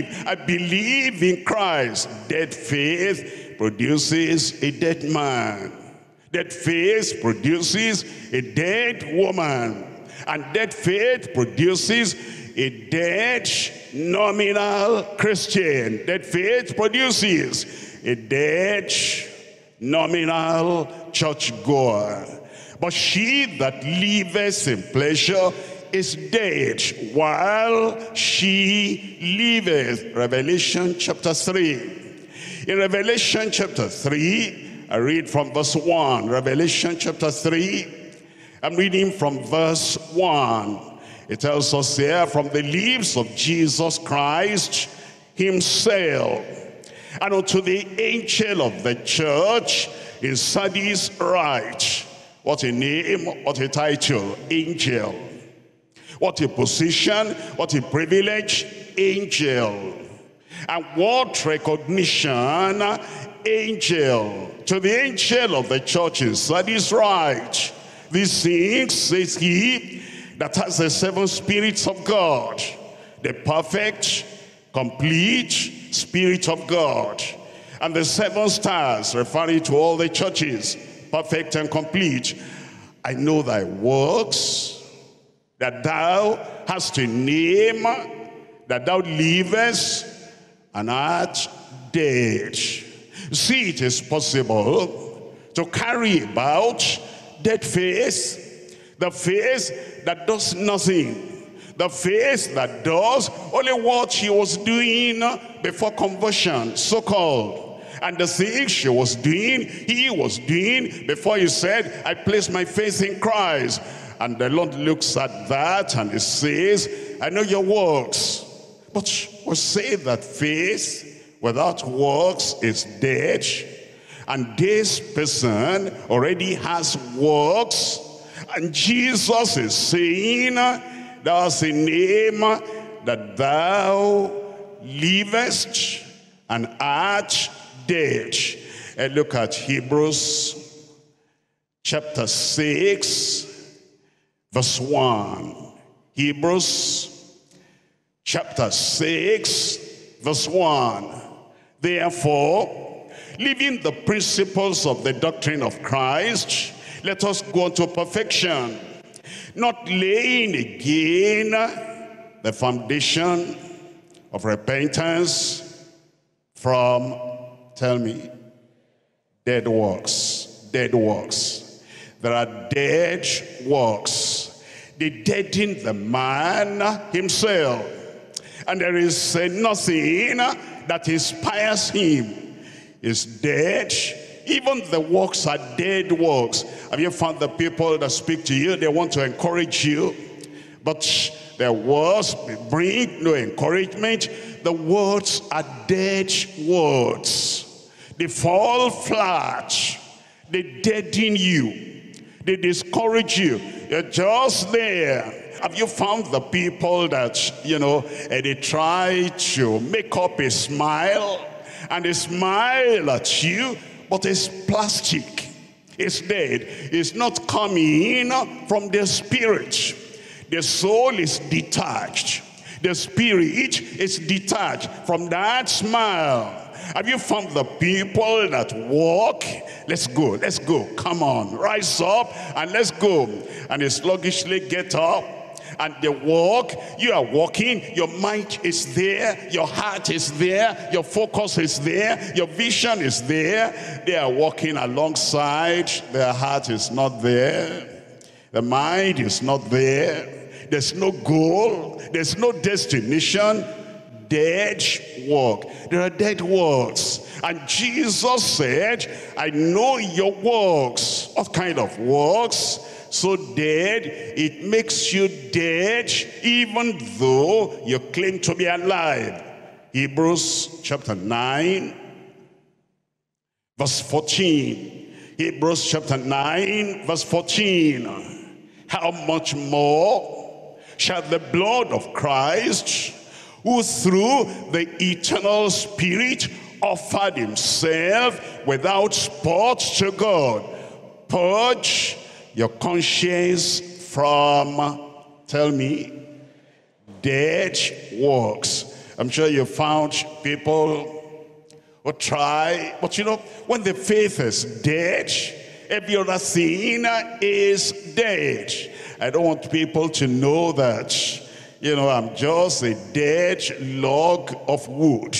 in Christ. Dead faith produces a dead man. Dead faith produces a dead woman. And dead faith produces a dead nominal Christian. Dead faith produces a dead nominal churchgoer. But she that liveth in pleasure is dead while she liveth. Revelation chapter 3. In Revelation chapter 3, I read from verse 1. Revelation chapter 3, I'm reading from verse 1. It tells us here, from the lips of Jesus Christ himself, and unto the angel of the church in Sardis write. What a name, what a title, angel. What a position, what a privilege, angel. And what recognition, angel. To the angel of the church in Sardis write, these things says he that has the seven spirits of God, the perfect, complete Spirit of God, and the seven stars, referring to all the churches, perfect and complete. I know thy works, that thou hast a name, that thou livest and art dead. See, it is possible to carry about dead faith, the faith that does nothing, the faith that does only what he was doing before conversion, so-called. And the things he was doing before he said, I place my faith in Christ. And the Lord looks at that and he says, I know your works. But we say that faith without works is dead. And this person already has works. And Jesus is saying, thou hast a name, that thou livest and art dead. And look at Hebrews chapter 6, verse 1. Hebrews chapter 6, verse 1. Therefore, leaving the principles of the doctrine of Christ, let us go on to perfection, not laying again the foundation of repentance from, tell me, dead works. Dead works. There are dead works. They deaden the man himself. And there is nothing that inspires him. Is dead. Even the works are dead works. Have you found the people that speak to you, they want to encourage you, but their words bring no encouragement? The words are dead words. They fall flat. They deaden you. They discourage you. You're just there. Have you found the people that, they try to make up a smile, and they smile at you, but it's plastic. It's dead. It's not coming from the spirit. The soul is detached. The spirit is detached from that smile. Have you found the people that walk? Let's go, come on, rise up and let's go. And they sluggishly get up and they walk. You are walking, your mind is there, your heart is there, your focus is there, your vision is there. They are walking alongside, their heart is not there, the mind is not there, there's no goal, there's no destination. Dead work. There are dead works. And Jesus said, I know your works. What kind of works? So dead, it makes you dead even though you claim to be alive. Hebrews chapter 9, Verse 14. Hebrews chapter 9, verse 14. How much more shall the blood of Christ, who through the eternal Spirit offered himself without spot to God, purge your conscience from, tell me, dead works. I'm sure you found people who try, but you know, when the faith is dead, every other thing is dead. I don't want people to know that, you know, I'm just a dead log of wood,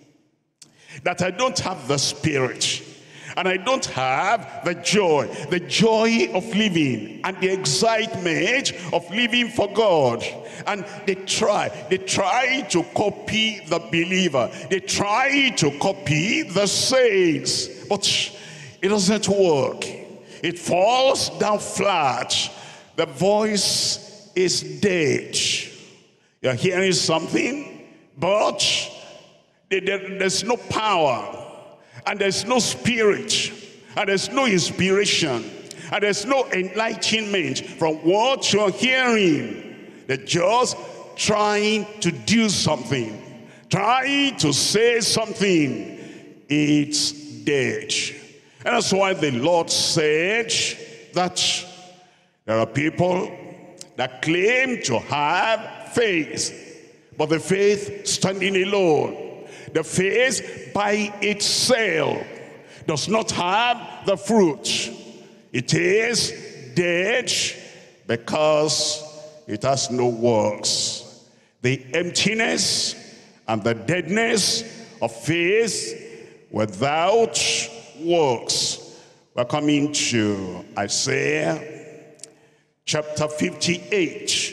that I don't have the Spirit, and I don't have the joy of living, and the excitement of living for God. And they try to copy the believer, they try to copy the saints, but it doesn't work. It falls down flat. The voice is dead. You're hearing something, but there's no power, and there's no spirit, and there's no inspiration, and there's no enlightenment from what you're hearing. They're just trying to do something, trying to say something. It's dead. And that's why the Lord said that there are people that claim to have faith, but the faith standing alone, the faith by itself does not have the fruit. It is dead because it has no works. The emptiness and the deadness of faith without works. We're coming to Isaiah chapter 58.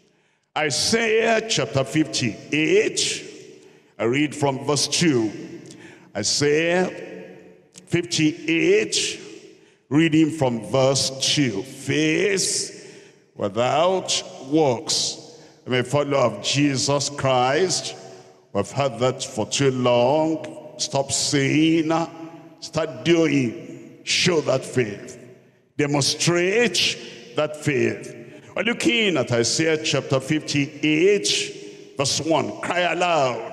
Isaiah chapter 58. I read from verse 2. Isaiah 58, reading from verse 2. Faith without works. I'm a follower of Jesus Christ. We've heard that for too long. Stop saying, start doing. Show that faith. Demonstrate that faith. We're looking at Isaiah chapter 58, verse 1. Cry aloud,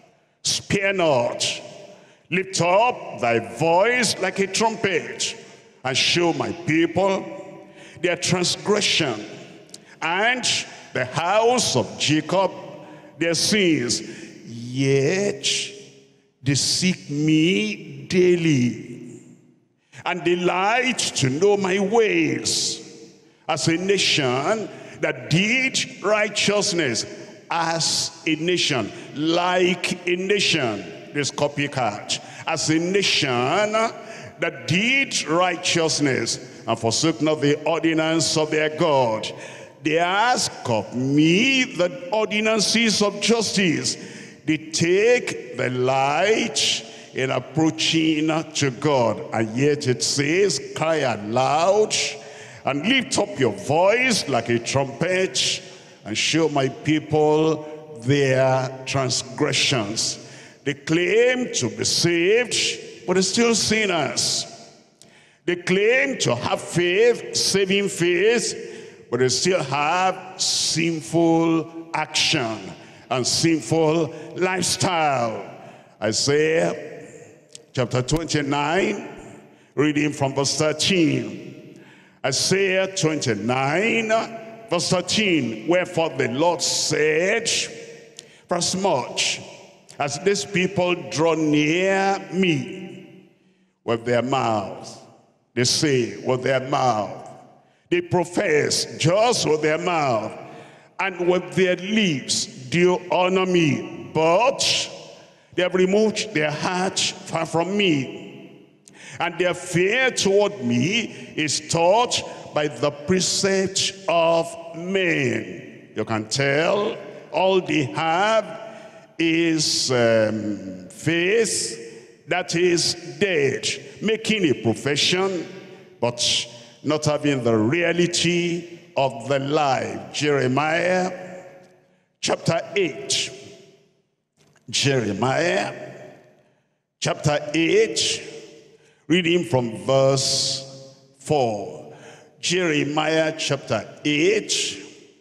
spare not, lift up thy voice like a trumpet, and show my people their transgression, and the house of Jacob their sins. Yet they seek me daily, and delight to know my ways, as a nation that did righteousness, as a nation, like a nation, this copycat, as a nation that did righteousness, and forsook not the ordinance of their God. They ask of me the ordinances of justice. They take the light in approaching to God. And yet it says, cry aloud and lift up your voice like a trumpet, and show my people their transgressions. They claim to be saved, but they're still sinners. They claim to have faith, saving faith, but they still have sinful action and sinful lifestyle. Isaiah chapter 29, reading from verse 13. Isaiah 29, verse 13. Wherefore the Lord said, for as much as these people draw near me with their mouth, they say with their mouth, they profess just with their mouth, and with their lips do honor me, but they have removed their heart far from me, and their fear toward me is taught by the precept of men. You can tell all they have is faith that is dead, making a profession, but not having the reality of the life. Jeremiah chapter 8. Jeremiah chapter 8, Reading from verse 4. Jeremiah chapter 8,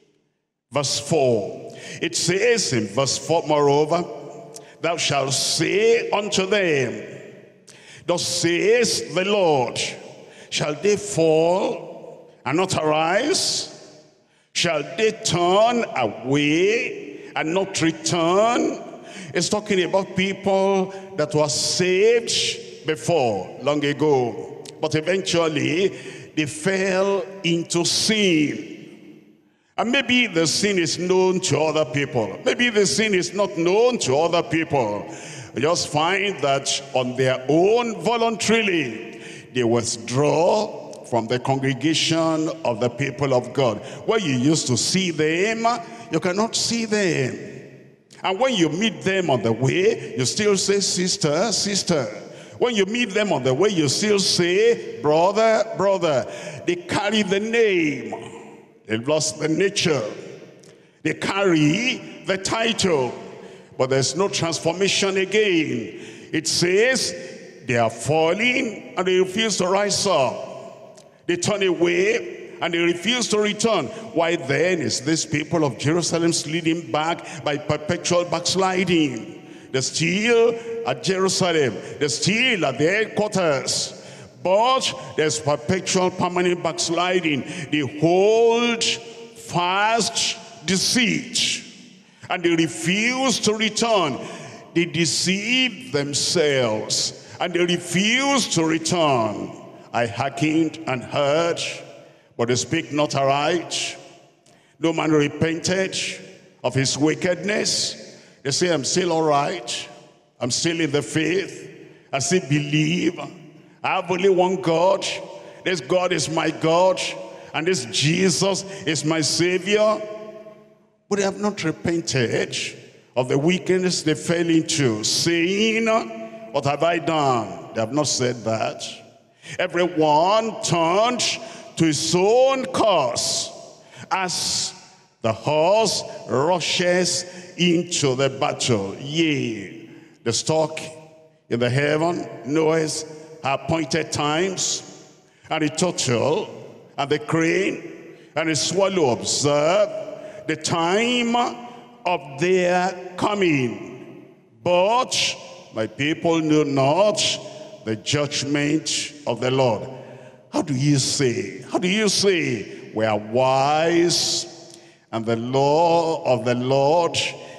verse 4. It says in verse 4, moreover, thou shalt say unto them, thus says the Lord, shall they fall and not arise? Shall they turn away and not return? It's talking about people that were saved before, long ago. But eventually, they fell into sin. And maybe the sin is known to other people. Maybe the sin is not known to other people. You just find that on their own, voluntarily, they withdraw from the congregation of the people of God. Where you used to see them, you cannot see them. And when you meet them on the way, you still say, sister, sister. When you meet them on the way, you still say, brother, brother. They carry the name. They've lost the nature. They carry the title. But there's no transformation again. It says they are falling and they refuse to rise up. They turn away and they refuse to return. Why then is this people of Jerusalem leading back by perpetual backsliding? They're still at Jerusalem. They're still at the headquarters. But there's perpetual permanent backsliding. They hold fast deceit. And they refuse to return. They deceive themselves. And they refuse to return. I hearkened and heard, but they speak not aright. No man repented of his wickedness. They say, I'm still all right. I'm still in the faith. I still believe. I have only one God. This God is my God. And this Jesus is my Savior. But they have not repented of the wickedness they fell into, saying, what have I done? They have not said that. Everyone turned to his own course, as the horse rushes into the battle. Yea, the stork in the heaven knows her appointed times, and the turtle and the crane and the swallow observe the time of their coming. But my people know not the judgment of the Lord. How do you say? How do you say? We are wise, and the law of the Lord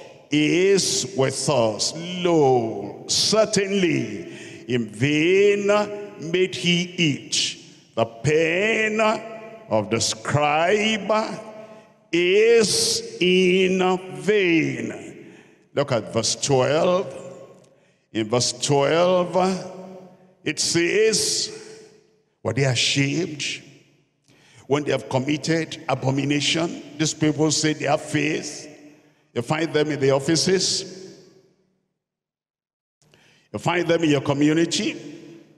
is with us. Lo, certainly in vain made he eat. The pen of the scribe is in vain. Look at verse 12. In verse 12, it says, were they ashamed when they have committed abomination? These people say they have faith. You find them in the offices. You find them in your community.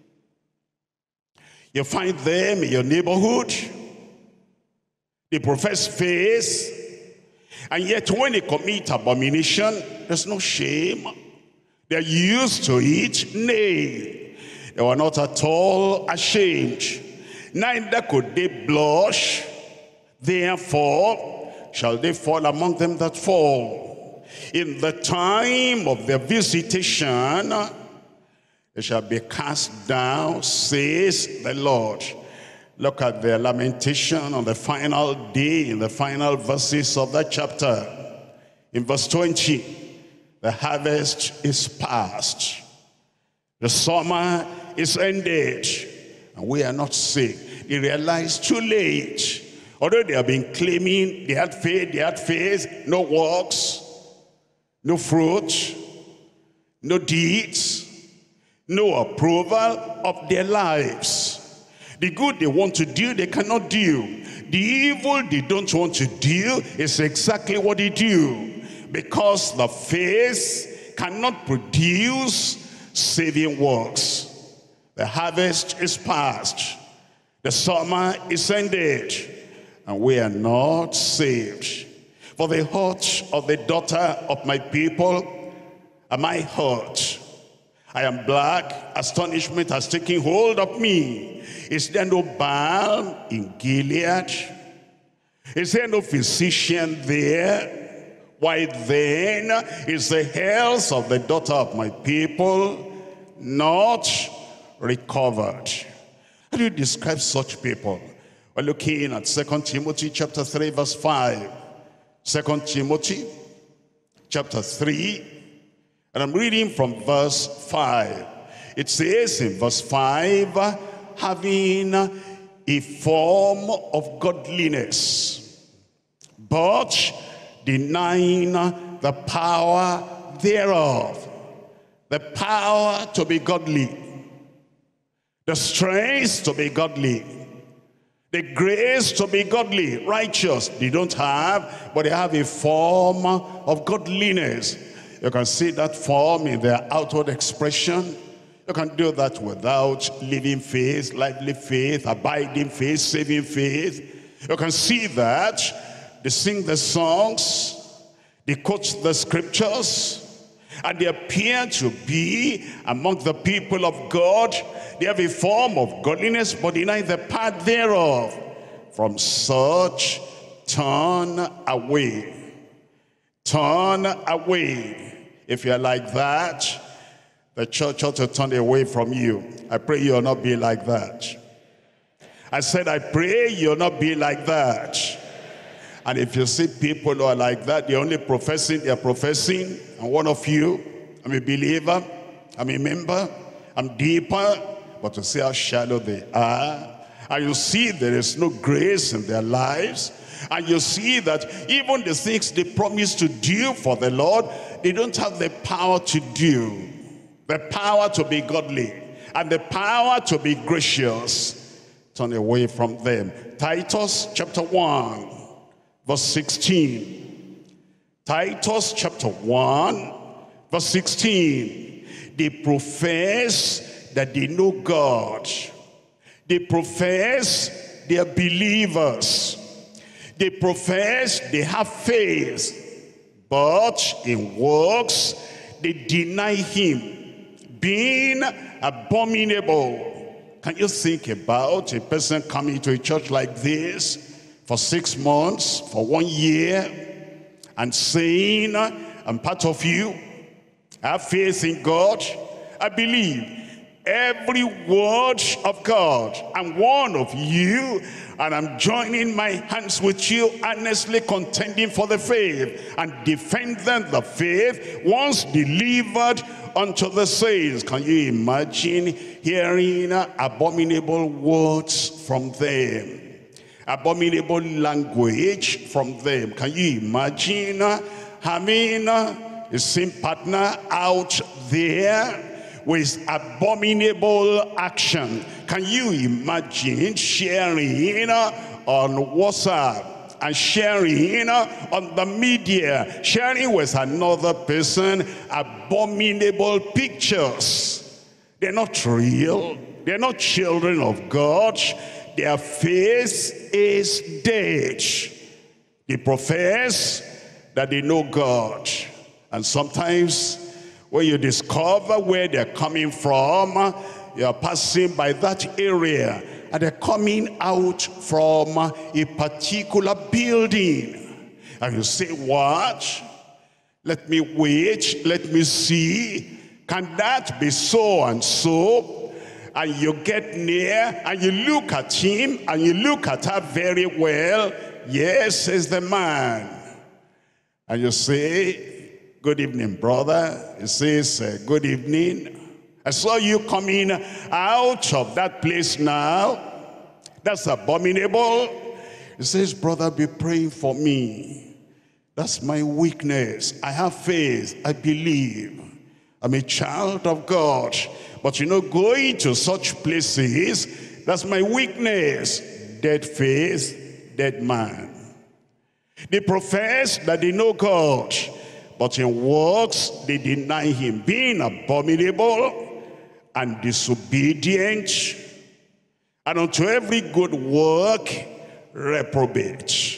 You find them in your neighborhood. They profess faith. And yet when they commit abomination, there's no shame. They're used to it. Nay, they were not at all ashamed. Neither could they blush. Therefore shall they fall among them that fall. In the time of their visitation, they shall be cast down, says the Lord. Look at their lamentation on the final day, in the final verses of that chapter. In verse 20, the harvest is past. The summer is ended. And we are not sick. They realize too late. Although they have been claiming they had faith, no works, no fruit, no deeds, no approval of their lives. The good they want to do, they cannot do. The evil they don't want to do is exactly what they do. Because the faith cannot produce saving works. The harvest is past. The summer is ended. And we are not saved. For the heart of the daughter of my people are my heart. I am black, astonishment has taken hold of me. Is there no balm in Gilead? Is there no physician there? Why then is the health of the daughter of my people not recovered? How do you describe such people? We're looking at 2 Timothy chapter 3 verse 5. 2 Timothy chapter 3, and I'm reading from verse 5. It says in verse 5, having a form of godliness, but denying the power thereof. The power to be godly, the strength to be godly, the grace to be godly, righteous. They don't have, but they have a form of godliness. You can see that form in their outward expression. You can do that without living faith, lively faith, abiding faith, saving faith. You can see that they sing the songs, they quote the scriptures, and they appear to be among the people of God. They have a form of godliness, but deny the power thereof. From such, turn away. Turn away. If you're like that, the church ought to turn away from you. I pray you'll not be like that. I said, I pray you'll not be like that. And if you see people who are like that, they're only professing, they're professing. And one of you, I'm a believer, I'm a member, I'm deeper, but to see how shallow they are. And you see there is no grace in their lives. And you see that even the things they promise to do for the Lord, they don't have the power to do. The power to be godly and the power to be gracious. Turn away from them. Titus chapter 1 verse 16. Titus chapter 1 verse 16. They profess that they know God. They profess they are believers. They profess they have faith. But in works they deny him, being abominable. Can you think about a person coming to a church like this for 6 months, for 1 year, and saying, I'm part of you, I have faith in God, I believe every word of God, I'm one of you, and I'm joining my hands with you, earnestly contending for the faith, and defending the faith once delivered unto the saints. Can you imagine hearing abominable words from them? Abominable language from them. Can you imagine having a same partner out there with abominable action? Can you imagine sharing on WhatsApp and sharing on the media, sharing with another person abominable pictures? They're not real. They're not children of God. Their faith is dead. They profess that they know God. And sometimes when you discover where they're coming from, you're passing by that area and they're coming out from a particular building. And you say, what? Let me wait, let me see. Can that be so and so? And you get near and you look at him and you look at her very well. Yes, is the man. And you say, good evening, brother. He says, good evening. I saw you coming out of that place now. That's abominable. He says, brother, be praying for me. That's my weakness. I have faith. I believe. I'm a child of God. But you know, going to such places, that's my weakness. Dead faith, dead man. They profess that they know God, but in works they deny him, being abominable and disobedient, and unto every good work reprobate.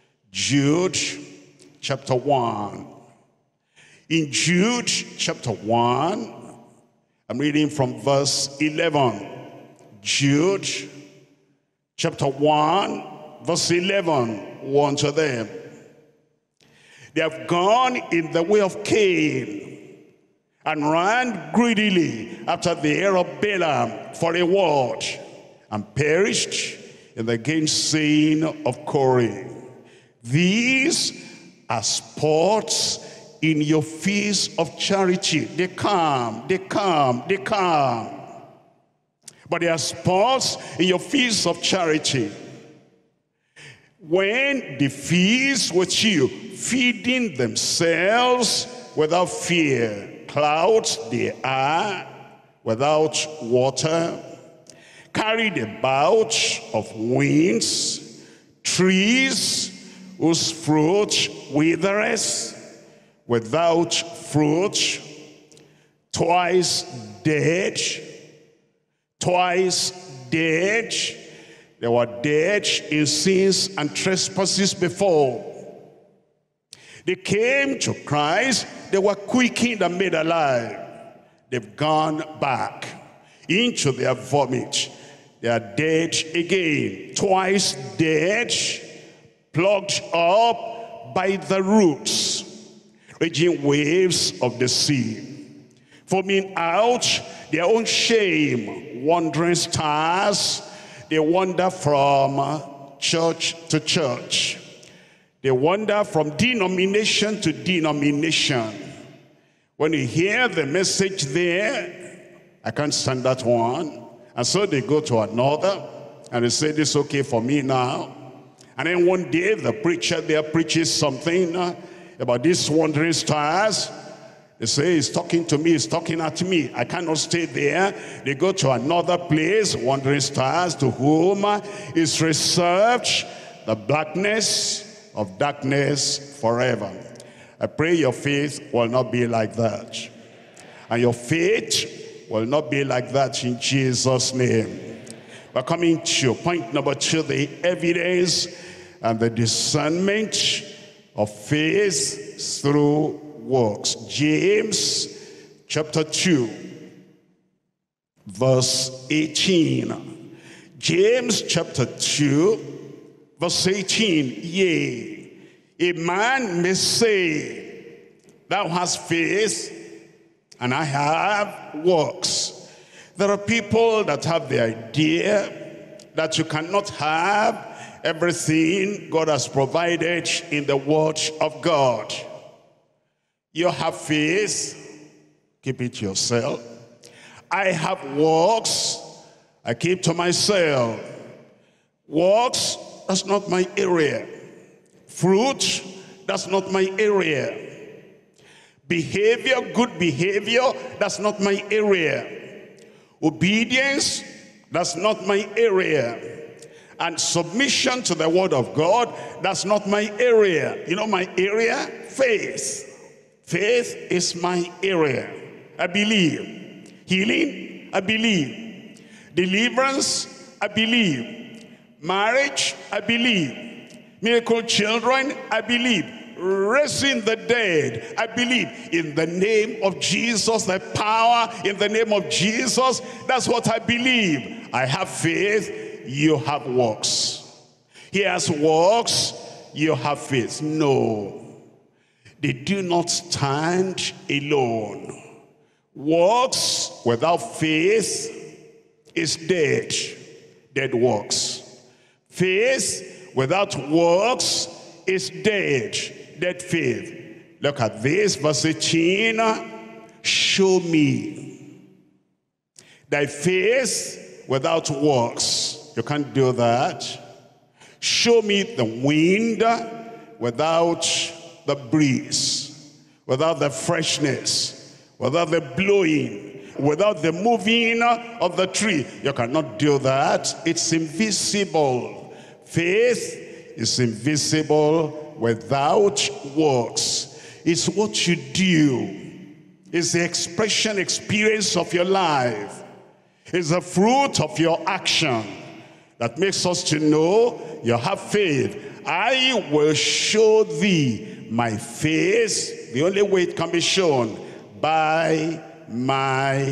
Jude chapter 1. In Jude chapter 1, I'm reading from verse 11. Jude, chapter 1, verse 11, 1 to them. They have gone in the way of Cain, and ran greedily after the heir of Balaam for a reward, and perished in the gainsaying of Korah. These are spots in your feast of charity. They come. But there are spots in your feast of charity. When they feast with you, feeding themselves without fear. Clouds they are, without water, carried about of winds, trees whose fruit withereth, without fruit, twice dead. They were dead in sins and trespasses before. They came to Christ, they were quickened and made alive. They've gone back into their vomit. They are dead again, twice dead, plucked up by the roots, raging waves of the sea, foaming out their own shame, wandering stars. They wander from church to church. They wander from denomination to denomination. When you hear the message there, I can't stand that one. And so they go to another, and they say, this is okay for me now. And then one day, the preacher there preaches something about these wandering stars. They say, he's talking to me, he's talking at me. I cannot stay there. They go to another place, wandering stars, to whom is reserved the blackness of darkness forever. I pray your faith will not be like that. And your faith will not be like that in Jesus' name. We're coming to point number 2, the evidence and the discernment of faith through works. James chapter 2, verse 18. James chapter 2, verse 18. Yea, a man may say, thou hast faith, and I have works. There are people that have the idea that you cannot have everything God has provided in the word of God. You have faith, keep it yourself. I have works, I keep to myself. Works, that's not my area. Fruit, that's not my area. Behavior, good behavior, that's not my area. Obedience, that's not my area. And submission to the word of God, that's not my area. You know my area? Faith. Faith is my area. I believe. Healing, I believe. Deliverance, I believe. Marriage, I believe. Miracle children, I believe. Raising the dead, I believe. In the name of Jesus, the power in the name of Jesus, that's what I believe. I have faith, you have works. He has works, you have faith. No. They do not stand alone. Works without faith is dead. Dead works. Faith without works is dead. Dead faith. Look at this, verse 18. Show me thy faith without works. You can't do that. Show me the wind without the breeze, without the freshness, without the blowing, without the moving of the tree. You cannot do that. It's invisible. Faith is invisible without works. It's what you do. It's the expression, experience of your life. It's the fruit of your action that makes us to know you have faith. I will show thee my face. The only way it can be shown, by my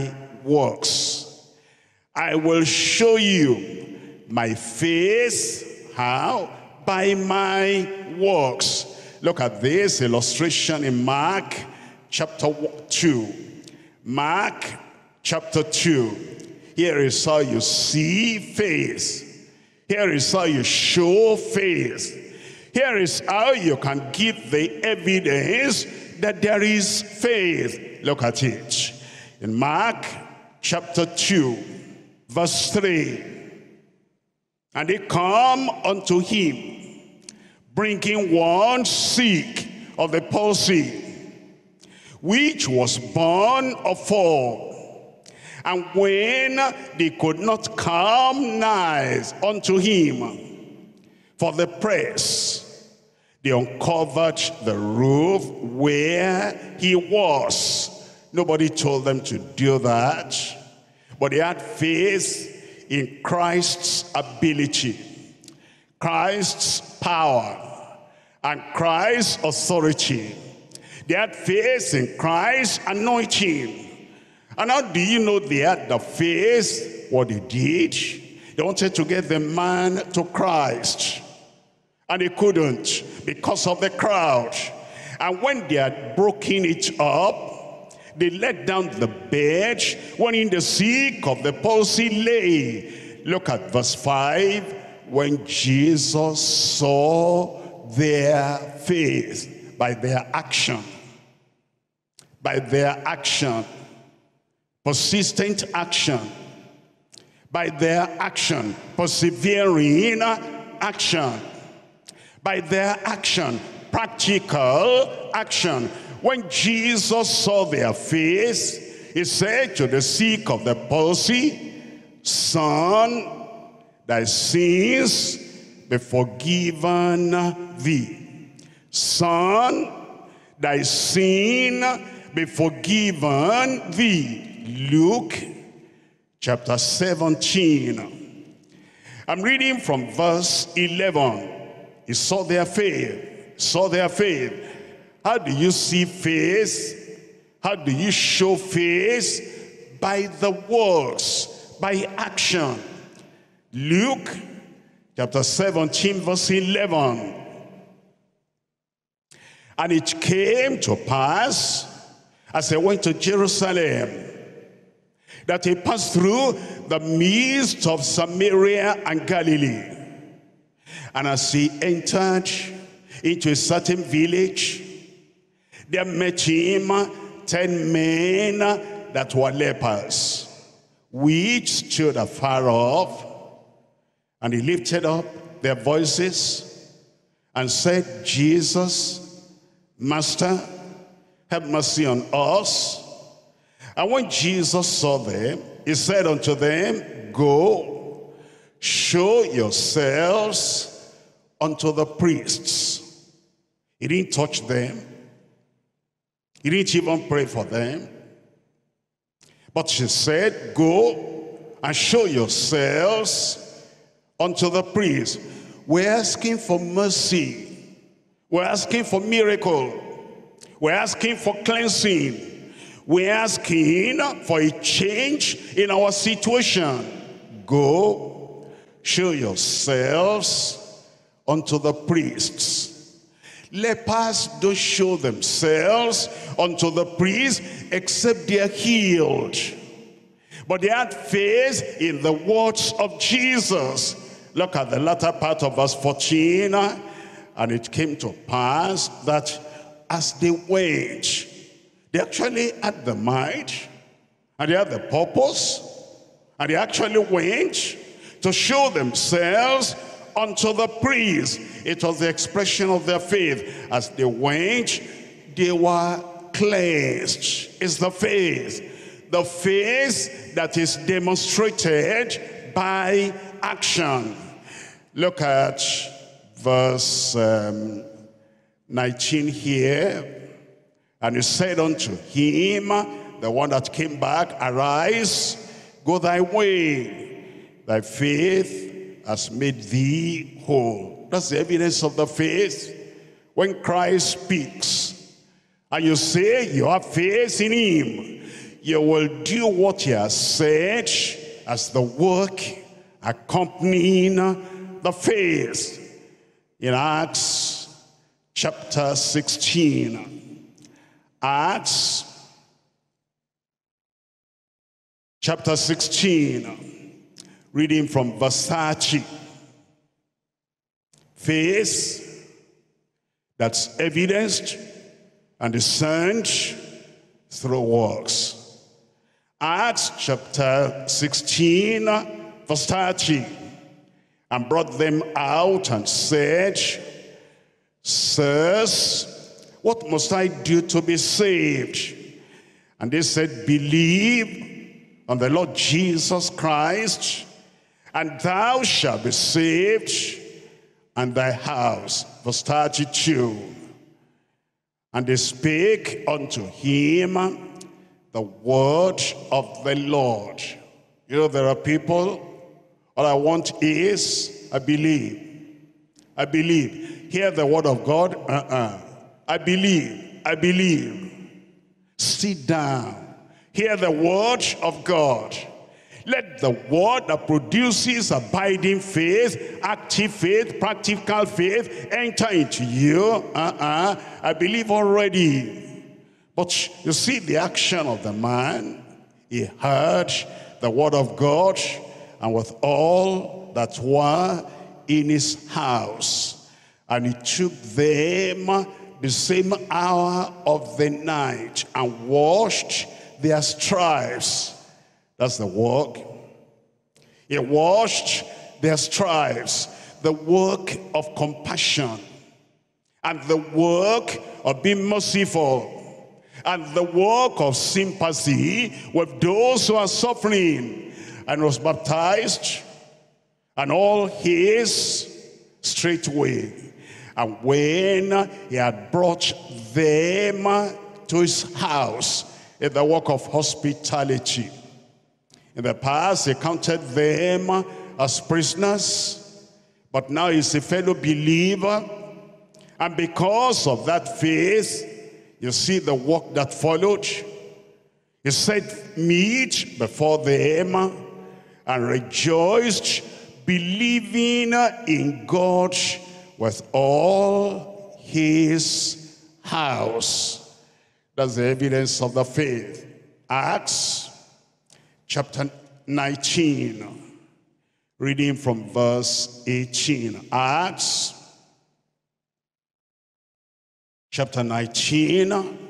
works. I will show you my face. How? By my works. Look at this illustration in Mark chapter 2. Mark chapter 2. Here is how you see face. Here is how you show face. Here is how you can give the evidence that there is faith. Look at it. In Mark chapter 2, verse 3. And they come unto him, bringing one sick of the palsy, which was born of 4. And when they could not come nigh unto him for the press, they uncovered the roof where he was. Nobody told them to do that, but they had faith in Christ's ability, Christ's power, and Christ's authority. They had faith in Christ's anointing. And how do you know they had the faith? What they did, they wanted to get the man to Christ, and they couldn't because of the crowd. And when they had broken it up, they let down the bed wherein the sick of the palsy lay. Look at verse 5. When Jesus saw their faith, by their action, persistent action, by their action, persevering action, by their action, practical action. When Jesus saw their faith, he said to the sick of the palsy, son, thy sins be forgiven thee. Son, thy sin be forgiven thee. Luke chapter 17. I'm reading from verse 11. He saw their faith. Saw their faith. How do you see faith? How do you show faith? By the works, by action. Luke chapter 17 verse 11. And it came to pass, as they went to Jerusalem, that he passed through the midst of Samaria and Galilee. And as he entered into a certain village, there met him 10 men that were lepers, which stood afar off. And he lifted up their voices and said, Jesus, Master, have mercy on us. And when Jesus saw them, he said unto them, go, show yourselves unto the priests. He didn't touch them. He didn't even pray for them. But he said, go and show yourselves unto the priests. We're asking for mercy. We're asking for miracle. We're asking for cleansing. We're asking for a change in our situation. Go, show yourselves unto the priests. Lepers don't show themselves unto the priests except they are healed. But they had faith in the words of Jesus. Look at the latter part of verse 14. And it came to pass that as they went, they actually had the mind, and they had the purpose, and they actually went to show themselves unto the priest. It was the expression of their faith. As they went, they were cleansed. It's the faith that is demonstrated by action. Look at verse 19 here. And he said unto him, the one that came back, arise, go thy way. Thy faith has made thee whole. That's the evidence of the faith. When Christ speaks, and you say you have faith in him, you will do what he has said as the work accompanying the faith. In Acts chapter 16. Acts chapter 16, reading from verse 30. Faith that's evidenced and discerned through works. Acts chapter 16, verse 30. And brought them out and said, Sirs, what must I do to be saved? And they said, Believe on the Lord Jesus Christ, and thou shalt be saved, and thy house. Verse 32. And they spake unto him the word of the Lord. You know, there are people, all I want is, I believe. I believe. Hear the word of God. I believe. I believe. Sit down. Hear the word of God. Let the word that produces abiding faith, active faith, practical faith, enter into you. I believe already. But you see the action of the man. He heard the word of God, and with all that were in his house. And he took them the same hour of the night and washed their stripes. That's the work. He washed their stripes, the work of compassion, and the work of being merciful, and the work of sympathy with those who are suffering, and was baptized, and all his straightway. And when he had brought them to his house, in the work of hospitality. In the past, he counted them as prisoners, but now he's a fellow believer. And because of that faith, you see the work that followed. He set meat before them and rejoiced, believing in God with all his house. That's the evidence of the faith. Acts chapter 19, reading from verse 18. Acts chapter 19,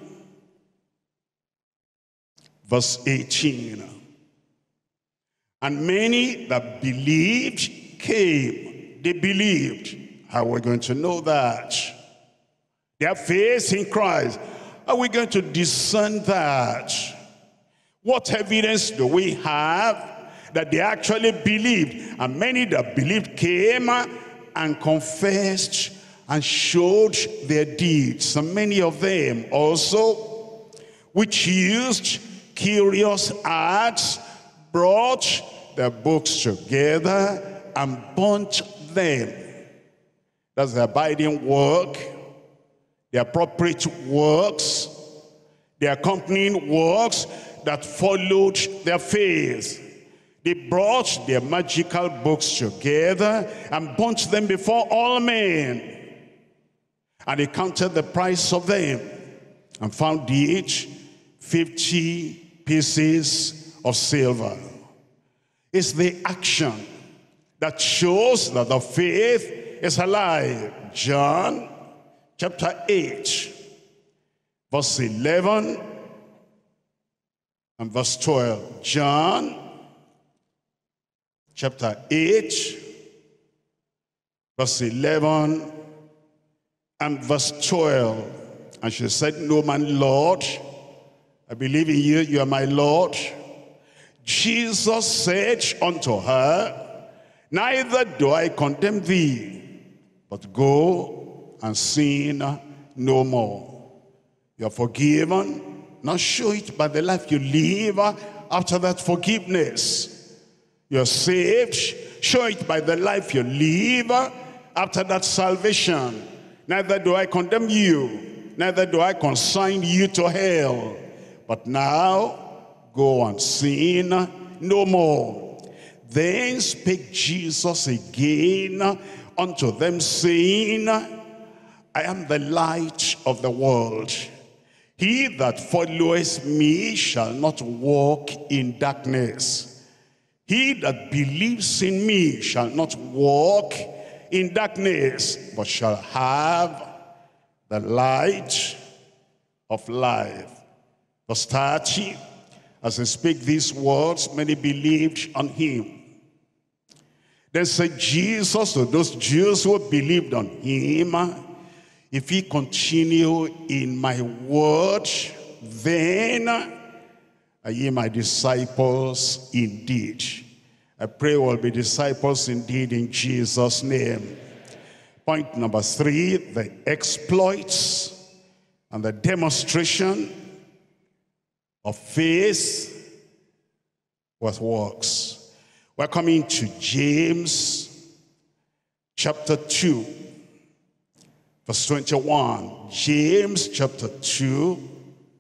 verse 18. And many that believed came. They believed. How are we going to know that? Their faith in Christ. How are we going to discern that? What evidence do we have that they actually believed? And many that believed came and confessed and showed their deeds. And many of them also, which used curious arts, brought their books together and burnt them. That's the abiding work, the appropriate works, the accompanying works that followed their faith. They brought their magical books together and burnt them before all men. And they counted the price of them and found each 50 pieces of silver. It's the action that shows that the faith is alive. John chapter 8, verse 11 and verse 12. John chapter 8, verse 11 and verse 12. And she said, "No man, Lord, I believe in you, you are my Lord." Jesus said unto her, "Neither do I condemn thee, but go and sin no more." You are forgiven. Now show it by the life you live after that forgiveness. You are saved. Show it by the life you live after that salvation. Neither do I condemn you, neither do I consign you to hell. But now go and sin no more. Then spake Jesus again unto them, saying, I am the light of the world. He that followeth me shall not walk in darkness. He that believes in me shall not walk in darkness, but shall have the light of life. Verse 30, as he spake these words, many believed on him. Then said Jesus to those Jews who believed on him, if ye continue in my word, then are ye my disciples indeed. I pray we'll be disciples indeed in Jesus' name. Point number 3, the exploits and the demonstration of faith with works. We're coming to James chapter 2, verse 21. James chapter 2,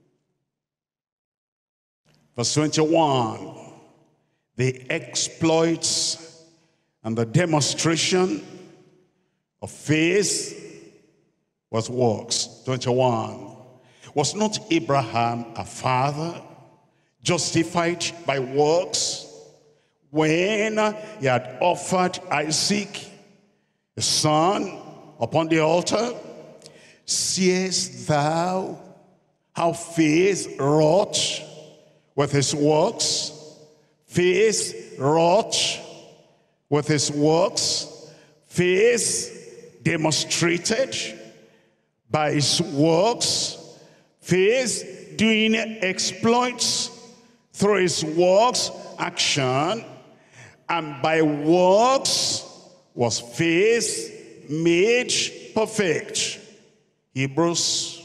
verse 21. The exploits and the demonstration of faith with works. 21. Was not Abraham a father justified by works when he had offered Isaac, his son, upon the altar? Seest thou how faith wrought with his works? Faith wrought with his works. Faith demonstrated by his works. Faith doing exploits through his works, action. And by works was faith made perfect. Hebrews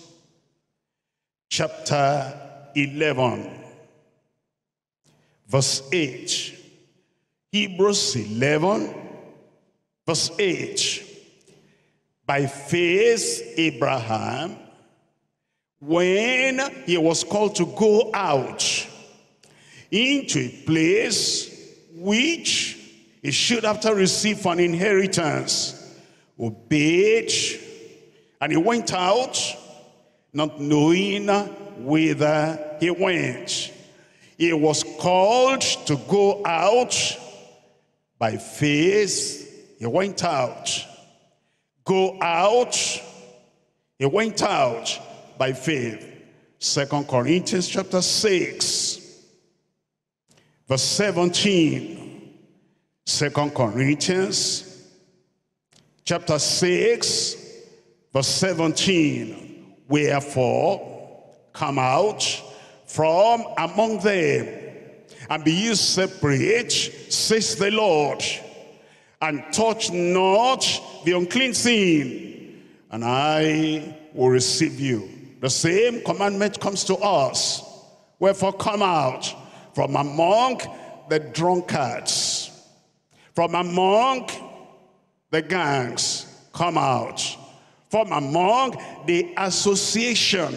chapter 11, verse 8. Hebrews 11, verse 8. By faith Abraham, when he was called to go out into a place which he should after receive for an inheritance, obeyed, and he went out, not knowing whither he went. He was called to go out by faith. He went out. Go out. He went out by faith. 2 Corinthians chapter 6, verse 17. 2 Corinthians chapter 6, verse 17. Wherefore, come out from among them, and be ye separate, says the Lord, and touch not the unclean thing, and I will receive you. The same commandment comes to us. Wherefore, come out from among the drunkards, from among the gangs. Come out from among the association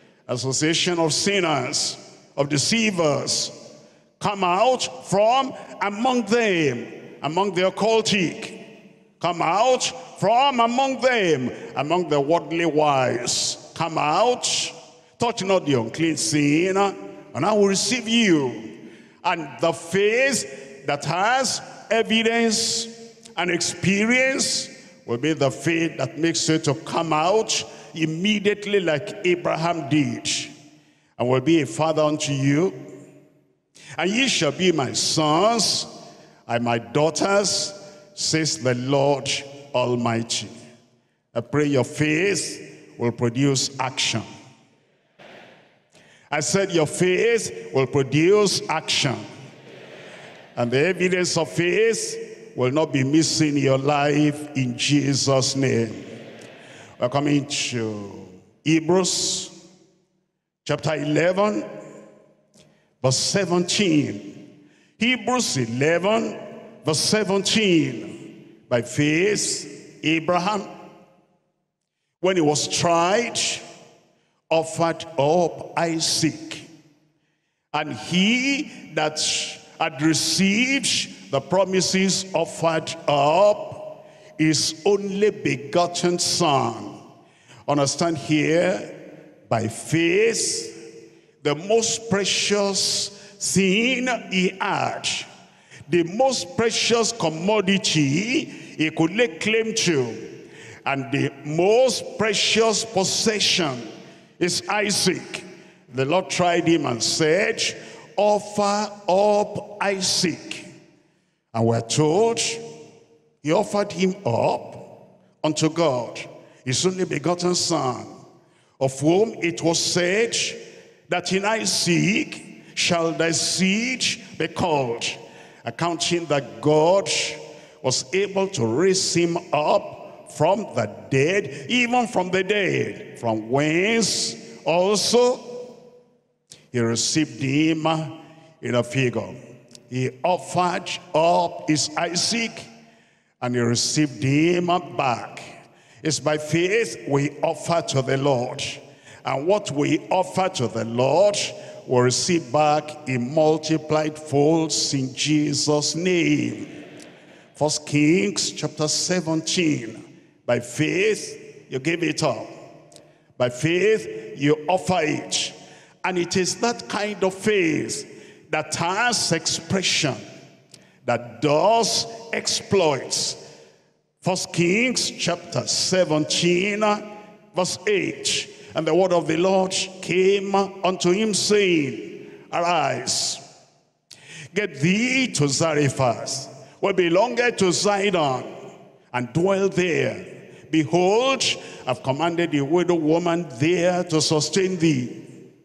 of sinners, of deceivers. Come out from among them, among the occultic. Come out from among them, among the worldly wise. Come out, touch not the unclean thing, and I will receive you. And the faith that has evidence and experience will be the faith that makes you to come out immediately like Abraham did, and will be a father unto you. And ye shall be my sons and my daughters, says the Lord Almighty. I pray your faith will produce action. I said your faith will produce action. And the evidence of faith will not be missing in your life in Jesus' name. We're coming to Hebrews chapter 11, verse 17. Hebrews 11, verse 17. By faith, Abraham, when he was tried, offered up Isaac. And he that had received the promises offered up his only begotten son. Understand here, by faith, the most precious thing he had, the most precious commodity he could lay claim to, and the most precious possession is Isaac. The Lord tried him and said, offer up Isaac. And we're told he offered him up unto God, his only begotten son, of whom it was said that in Isaac shall thy seed be called, accounting that God was able to raise him up from the dead, even from the dead, from whence also he received him in a figure. He offered up his Isaac, and he received him back. It's by faith we offer to the Lord. And what we offer to the Lord, will receive back in multiplied folds in Jesus' name. 1 Kings chapter 17. By faith, you give it up. By faith, you offer it. And it is that kind of faith that has expression, that does exploits. 1 Kings chapter 17, verse 8. And the word of the Lord came unto him, saying, arise, get thee to Zarephath, which belongeth to Zidon, and dwell there. Behold, I've commanded a widow woman there to sustain thee.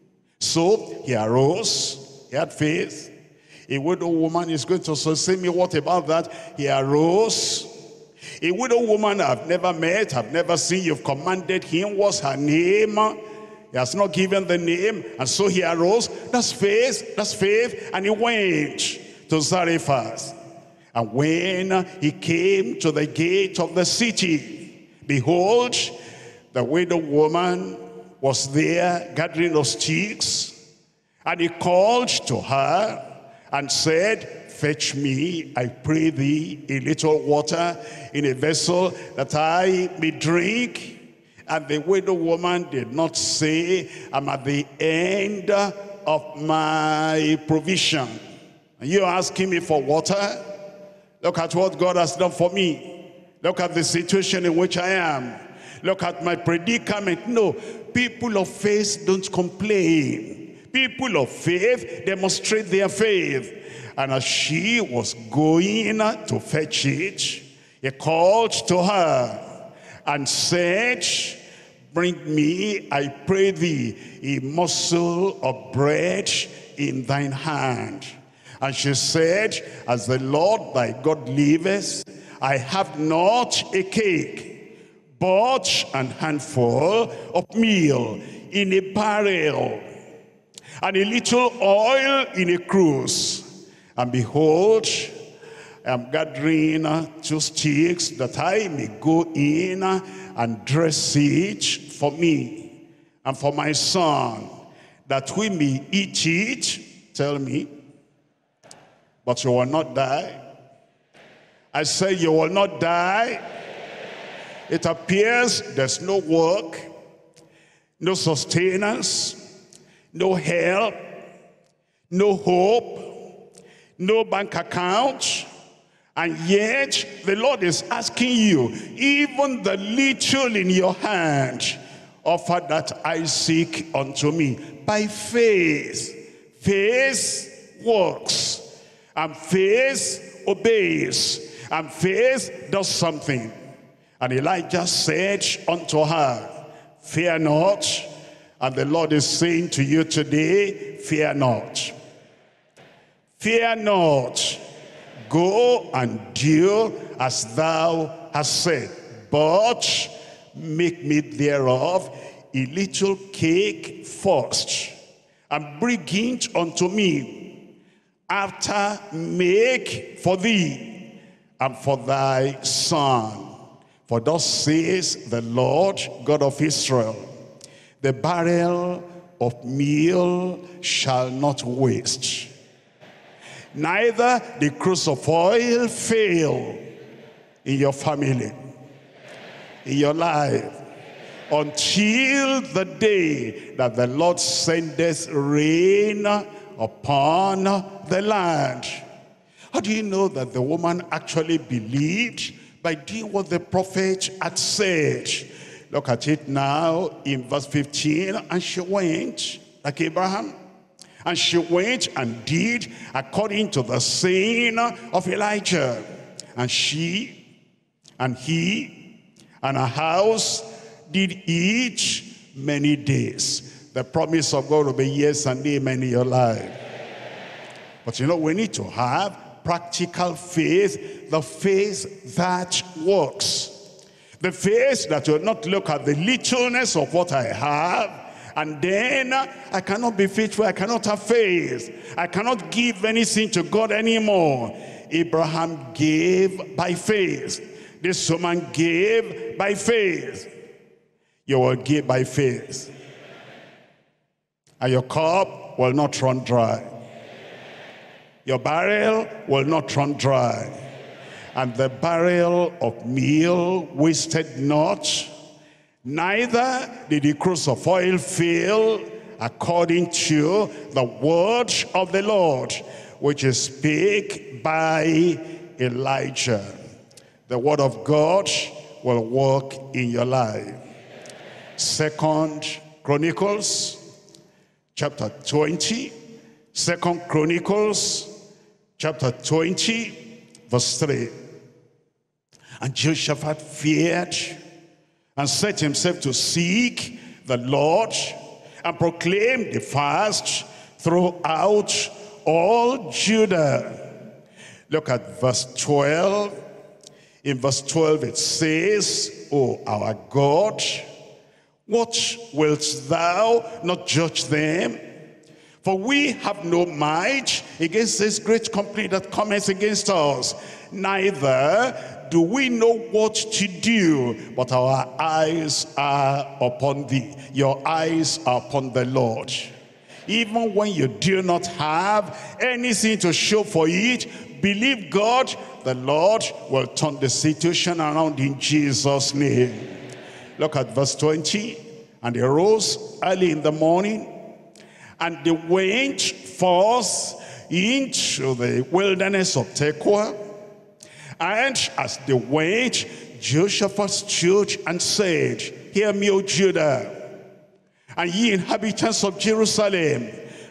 So he arose, he had faith. A widow woman is going to sustain me. What about that? He arose. A widow woman I've never met, I've never seen, you've commanded him. What's her name? He has not given the name. And so he arose. That's faith, that's faith. And he went to Zarephath. And when he came to the gate of the city, behold, the widow woman was there gathering of sticks. And he called to her and said, fetch me, I pray thee, a little water in a vessel that I may drink. And the widow woman did not say, I'm at the end of my provision. And you're asking me for water? Look at what God has done for me. Look at the situation in which I am. Look at my predicament. No, people of faith don't complain. People of faith demonstrate their faith. And as she was going to fetch it, he called to her and said, bring me, I pray thee, a morsel of bread in thine hand. And she said, as the Lord thy God liveth, I have not a cake, but an handful of meal in a barrel, and a little oil in a cruse. And behold, I am gathering 2 sticks that I may go in and dress it for me and for my son, that we may eat it. Tell me. But you will not die. I say you will not die. It appears there's no work, no sustenance, no help, no hope, no bank account. And yet the Lord is asking you, even the little in your hand, offer that Isaac unto me. By faith. Faith works. And faith obeys. And faith does something. And Elijah said unto her, fear not. And the Lord is saying to you today, fear not. Fear not. Go and do as thou hast said. But make me thereof a little cake first, and bring it unto me. After make for thee and for thy son. For thus says the Lord God of Israel, the barrel of meal shall not waste, neither the cruse of oil fail in your family, in your life, until the day that the Lord sendeth rain upon the land. How do you know that the woman actually believed? By doing what the prophet had said. Look at it now in verse 15. And she went, like Abraham, and she went and did according to the saying of Elijah. And she and he and her house did eat many days. The promise of God will be yes and amen in your life. But you know, we need to have practical faith, the faith that works. The faith that will not look at the littleness of what I have, and then I cannot be faithful, I cannot have faith, I cannot give anything to God anymore. Abraham gave by faith. This woman gave by faith. You will give by faith, and your cup will not run dry. Your barrel will not run dry. And the barrel of meal wasted not, neither did the cruse of oil fail, according to the word of the Lord, which is spake by Elijah. The word of God will work in your life. 2 Chronicles chapter 20. 2 Chronicles chapter 20, verse 3. And Jehoshaphat feared and set himself to seek the Lord and proclaim the fast throughout all Judah. Look at verse 12. In verse 12 it says, O our God, what wilt thou not judge them? For we have no might against this great company that cometh against us, neither do we know what to do, but our eyes are upon thee. Your eyes are upon the Lord. Even when you do not have anything to show for it, believe God, the Lord will turn the situation around in Jesus' name. Look at verse 20. And they rose early in the morning, and they went forth into the wilderness of Tekoa. And as they went, Jehoshaphat stood and said, Hear me, O Judah, and ye inhabitants of Jerusalem,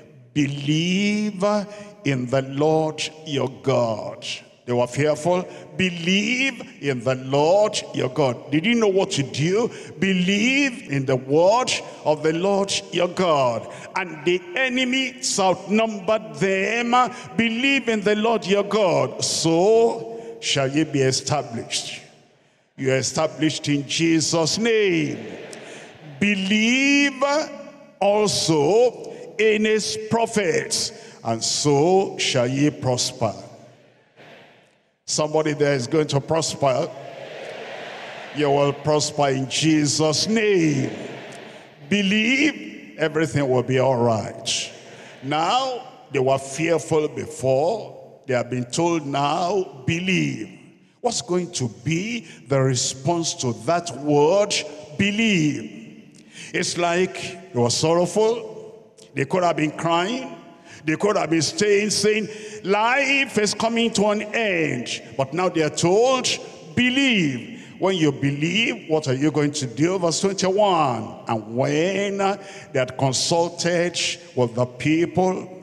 believe in the Lord your God. They were fearful. Believe in the Lord your God. Did you know what to do? Believe in the word of the Lord your God. And the enemy outnumbered them. Believe in the Lord your God. So shall ye be established. You are established in Jesus' name. Believe also in his prophets, and so shall ye prosper. Somebody there is going to prosper. You will prosper in Jesus' name. Believe, everything will be all right. Now, they were fearful before. They have been told now, believe. What's going to be the response to that word, believe? It's like they were sorrowful. They could have been crying. They could have been staying, saying, life is coming to an end. But now they are told, believe. When you believe, what are you going to do? Verse 21. And when they had consulted with the people,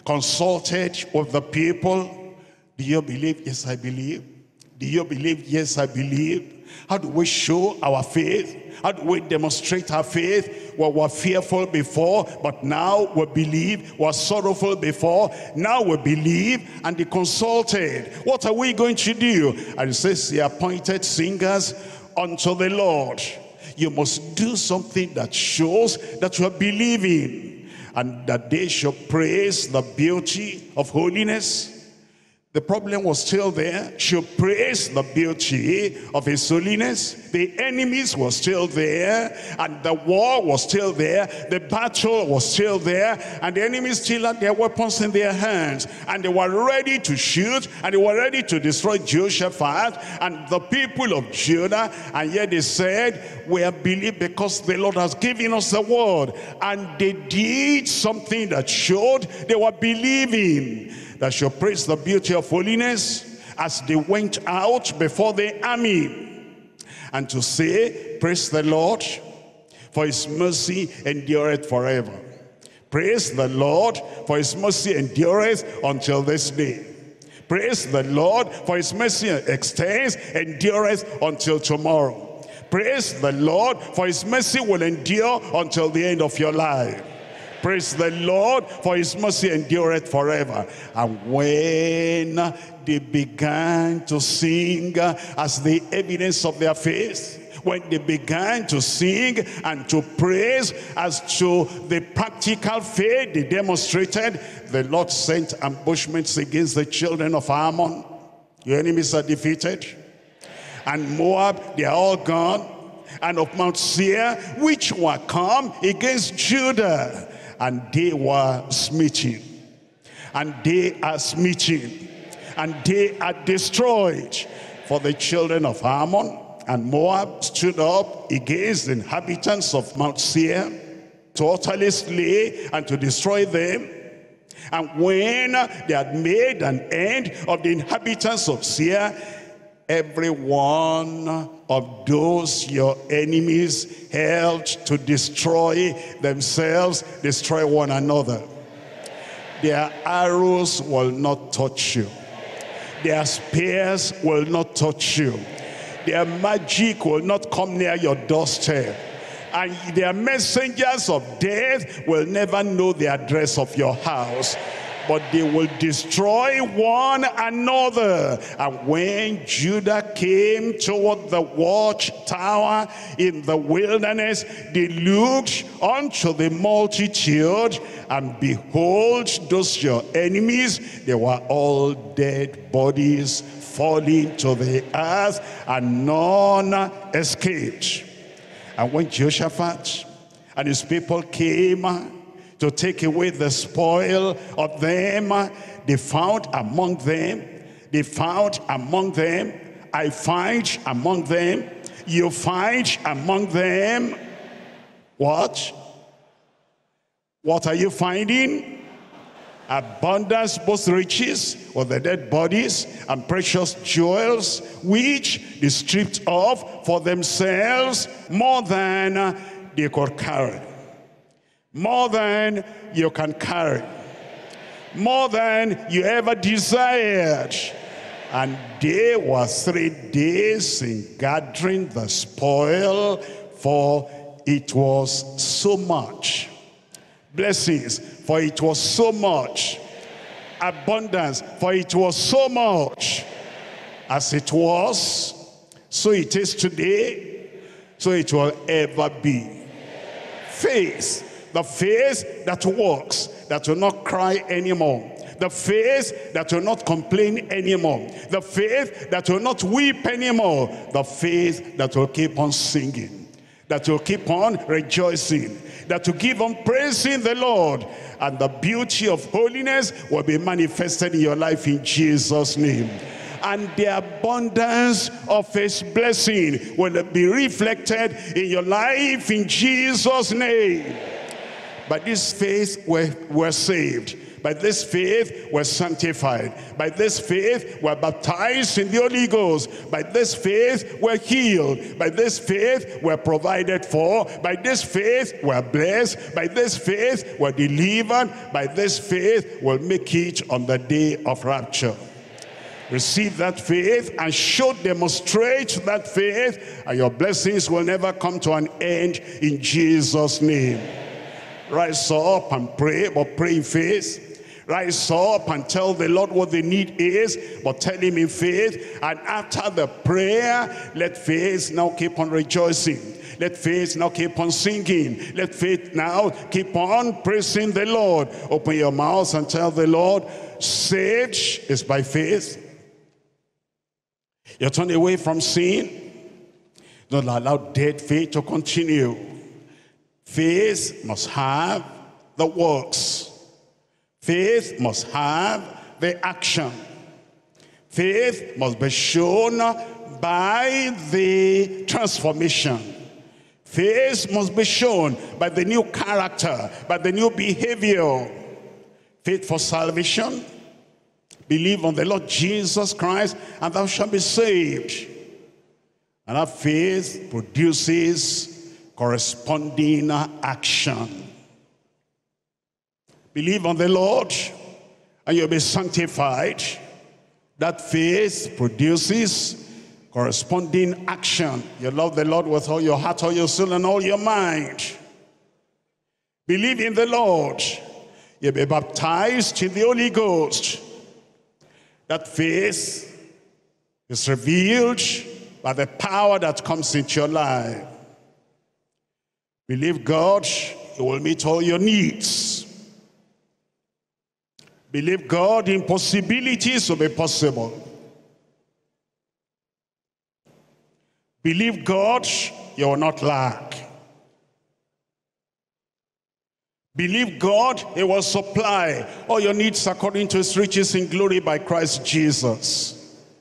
do you believe? Yes, I believe. Do you believe? Yes, I believe. How do we show our faith? How do we demonstrate our faith? Well, we're fearful before, but now we believe. We're sorrowful before, now we believe. And they consulted. What are we going to do? And it says, the appointed singers unto the Lord. You must do something that shows that you are believing. And that they shall praise the beauty of holiness, The problem was still there. Should praise the beauty of his holiness. The enemies were still there, and the war was still there. The battle was still there, and the enemies still had their weapons in their hands, and they were ready to shoot, and they were ready to destroy Jehoshaphat and the people of Judah. And yet they said, we have believed because the Lord has given us the word. And they did something that showed they were believing. That should praise the beauty of holiness as they went out before the army, and to say, praise the Lord, for his mercy endureth forever. Praise the Lord, for his mercy endureth until this day. Praise the Lord, for his mercy extends, endureth until tomorrow. Praise the Lord, for his mercy will endure until the end of your life. Praise the Lord, for his mercy endureth forever. And when they began to sing as the evidence of their faith, when they began to sing and to praise as to the practical faith they demonstrated, the Lord sent ambushments against the children of Ammon. Your enemies are defeated. And Moab, they are all gone. And of Mount Seir, which were come against Judah, and they were smitten, and they are smitten, and they are destroyed. For the children of Ammon and Moab stood up against the inhabitants of Mount Seir to utterly slay and to destroy them. And when they had made an end of the inhabitants of Seir, every one of those your enemies helped to destroy themselves, destroy one another. Their arrows will not touch you. Their spears will not touch you. Their magic will not come near your doorstep. And their messengers of death will never know the address of your house. But they will destroy one another. And when Judah came toward the watchtower in the wilderness, they looked unto the multitude, and behold, those your enemies, they were all dead bodies falling to the earth, and none escaped. And when Jehoshaphat and his people came to take away the spoil of them, they found among them, I find among them, you find among them, what? What are you finding? Abundance, both riches of the dead bodies and precious jewels, which they stripped off for themselves more than they could carry. More than you can carry. More than you ever desired. And they were 3 days in gathering the spoil, for it was so much. Blessings, for it was so much. Abundance, for it was so much. As it was, so it is today, so it will ever be. Faith. The faith that works, that will not cry anymore. The faith that will not complain anymore. The faith that will not weep anymore. The faith that will keep on singing. That will keep on rejoicing. That will keep on praising the Lord. And the beauty of holiness will be manifested in your life in Jesus' name. And the abundance of his blessing will be reflected in your life in Jesus' name. By this faith we're saved. By this faith we're sanctified. By this faith we're baptized in the Holy Ghost. By this faith we're healed. By this faith we're provided for. By this faith we're blessed. By this faith we're delivered. By this faith we'll make it on the day of rapture. Receive that faith and demonstrate that faith, and your blessings will never come to an end in Jesus' name. Rise up and pray, but pray in faith. Rise up and tell the Lord what the need is, but tell him in faith. And after the prayer, let faith now keep on rejoicing. Let faith now keep on singing. Let faith now keep on praising the Lord. Open your mouth and tell the Lord, saved is by faith. You turn away from sin. Don't allow dead faith to continue. Faith must have the works. Faith must have the action. Faith must be shown by the transformation. Faith must be shown by the new character, by the new behavior. Faith for salvation. Believe on the Lord Jesus Christ and thou shalt be saved. And that faith produces corresponding action. Believe on the Lord and you'll be sanctified. That faith produces corresponding action. You love the Lord with all your heart, all your soul, and all your mind. Believe in the Lord. You'll be baptized in the Holy Ghost. That faith is revealed by the power that comes into your life. Believe God, He will meet all your needs. Believe God, impossibilities will be possible. Believe God, you will not lack. Believe God, He will supply all your needs according to His riches in glory by Christ Jesus.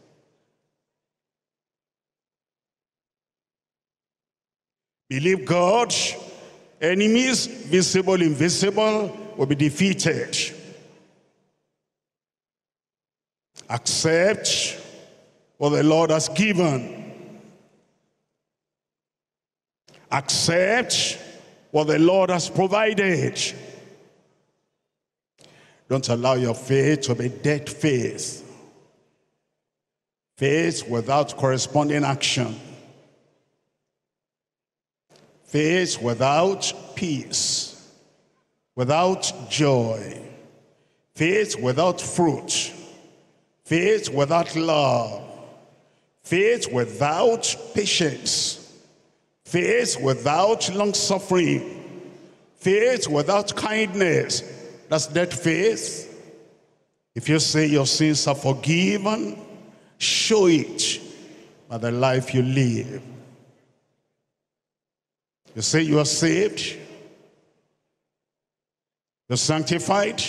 Believe God, enemies, visible, invisible, will be defeated. Accept what the Lord has given. Accept what the Lord has provided. Don't allow your faith to be dead faith. Faith without corresponding action. Faith without peace. Without joy. Faith without fruit. Faith without love. Faith without patience. Faith without long-suffering. Faith without kindness. That's dead faith. If you say your sins are forgiven, show it by the life you live. You say you are saved. You're sanctified.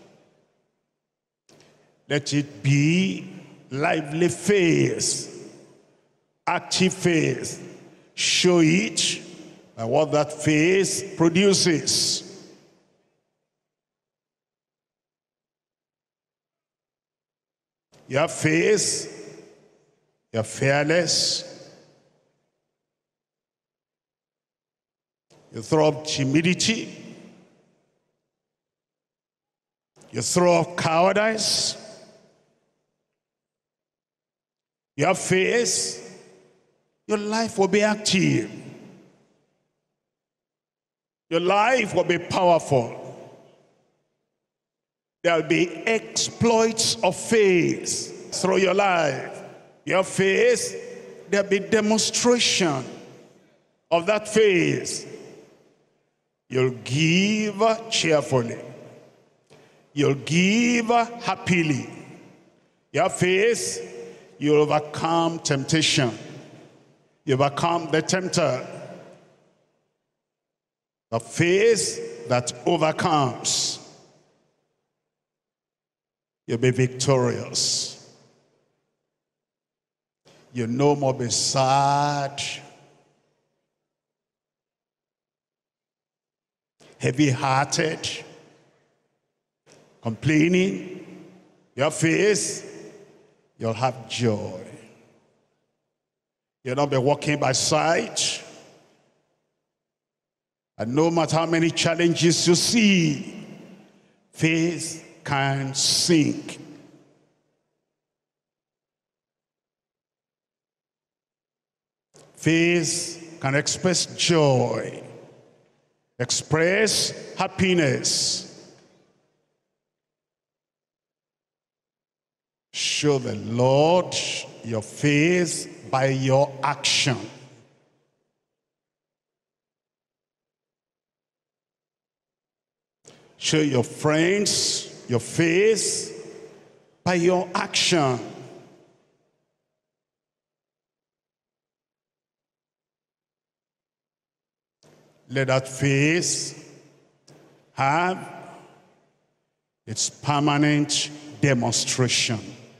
Let it be lively faith, active faith. Show it by what that faith produces. You have faith, you're fearless. You throw up timidity. You throw up cowardice. You have faith, your life will be active. Your life will be powerful. There will be exploits of faith through your life. You have faith, there will be demonstration of that faith. You'll give cheerfully. You'll give happily. You have faith, you overcome temptation. You overcome the tempter. The faith that overcomes. You'll be victorious. You'll no more be sad, heavy-hearted, complaining. You have faith, you'll have joy. You'll not be walking by sight. And no matter how many challenges you see, faith can sink. Faith can express joy, express happiness. Show the Lord your faith by your action. Show your friends your faith by your action. Let that faith have its permanent demonstration.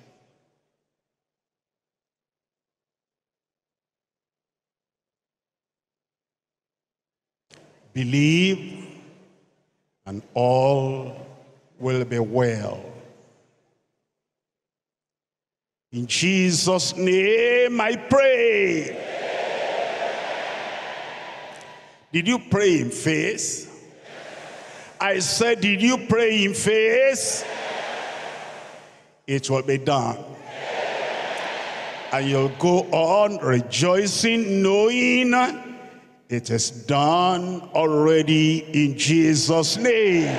Believe and all will be well. In Jesus' name I pray. Did you pray in faith? I said, did you pray in faith? It will be done. And you'll go on rejoicing, knowing it is done already in Jesus' name.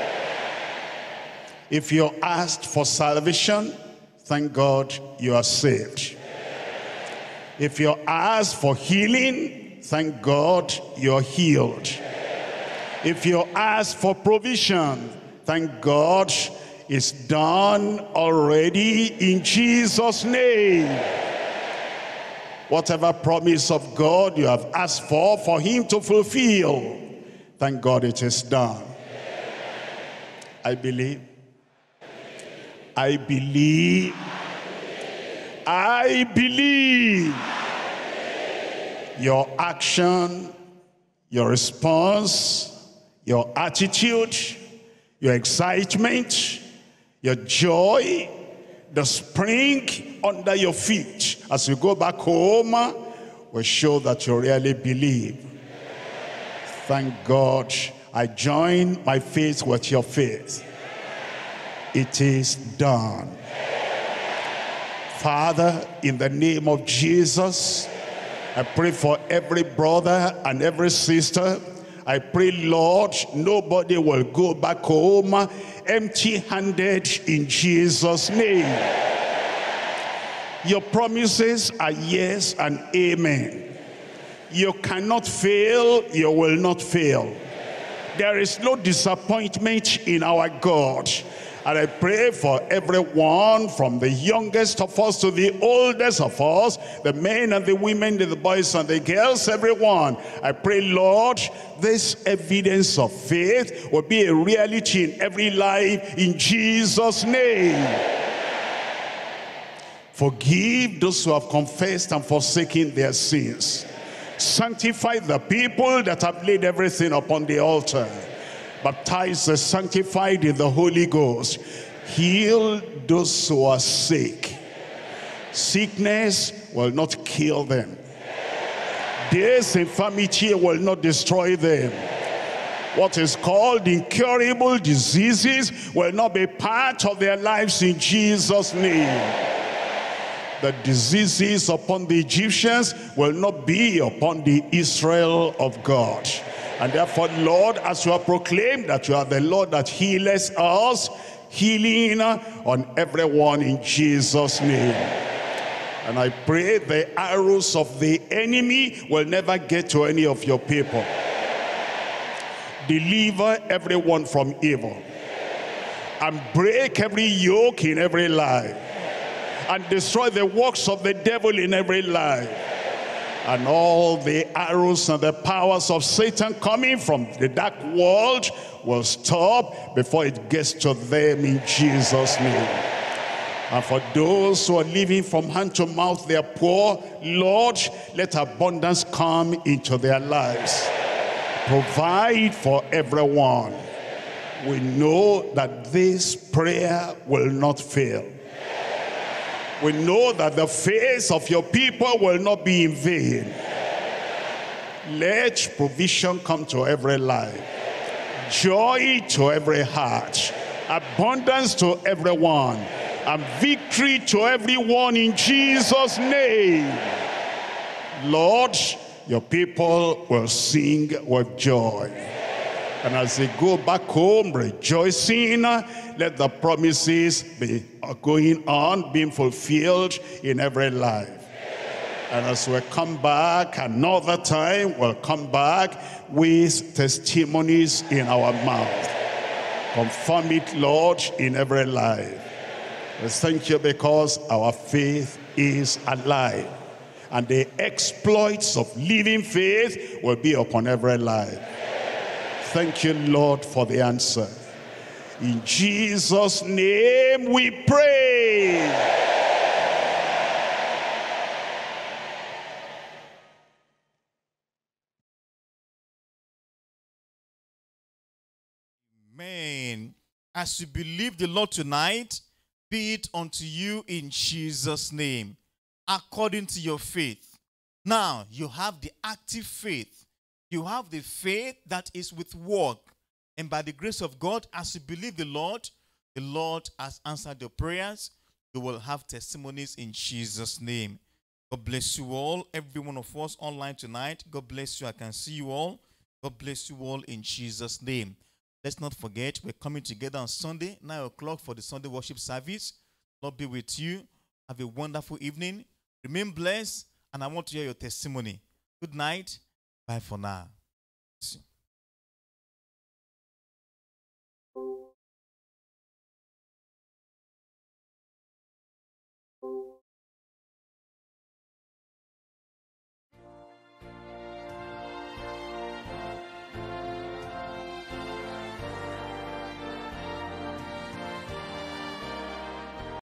If you're asked for salvation, thank God you are saved. If you're asked for healing, thank God you're healed. If you're asked for provision, thank God it's done already in Jesus' name. Whatever promise of God you have asked for him to fulfill, thank God it is done. I believe. I believe. I believe. Your action, your response, your attitude, your excitement, your joy, the spring under your feet as you go back home will show that you really believe. Thank God I join my faith with your faith. It is done. Father, in the name of Jesus, I pray for every brother and every sister. I pray, Lord, nobody will go back home empty-handed in Jesus' name. Your promises are yes and amen. You cannot fail, you will not fail. There is no disappointment in our God. And I pray for everyone, from the youngest of us to the oldest of us, the men and the women, the boys and the girls, everyone. I pray, Lord, this evidence of faith will be a reality in every life in Jesus' name. Forgive those who have confessed and forsaken their sins. Sanctify the people that have laid everything upon the altar. Baptize the sanctified in the Holy Ghost. Heal those who are sick. Sickness will not kill them. This infirmity will not destroy them. What is called incurable diseases will not be part of their lives in Jesus' name. The diseases upon the Egyptians will not be upon the Israel of God. And therefore, Lord, as you have proclaimed that you are the Lord that healeth us, healing on everyone in Jesus' name. And I pray the arrows of the enemy will never get to any of your people. Deliver everyone from evil. And break every yoke in every life. And destroy the works of the devil in every life. And all the arrows and the powers of Satan coming from the dark world will stop before it gets to them in Jesus' name. And for those who are living from hand to mouth, they are poor, Lord, let abundance come into their lives. Provide for everyone. We know that this prayer will not fail. We know that the faith of your people will not be in vain. Let provision come to every life. Joy to every heart. Abundance to everyone. And victory to everyone in Jesus' name. Lord, your people will sing with joy. And as they go back home rejoicing, let the promises be going on, being fulfilled in every life. And as we come back another time, we'll come back with testimonies in our mouth. Confirm it, Lord, in every life. We thank you because our faith is alive. And the exploits of living faith will be upon every life. Thank you, Lord, for the answer. In Jesus' name we pray. Amen. As you believe the Lord tonight, be it unto you in Jesus' name, according to your faith. Now, you have the active faith. You have the faith that is with work. And by the grace of God, as you believe the Lord has answered your prayers. You will have testimonies in Jesus' name. God bless you all. Every one of us online tonight, God bless you. I can see you all. God bless you all in Jesus' name. Let's not forget, we're coming together on Sunday, 9 o'clock for the Sunday worship service. Lord be with you. Have a wonderful evening. Remain blessed, and I want to hear your testimony. Good night. Bye for now. See you.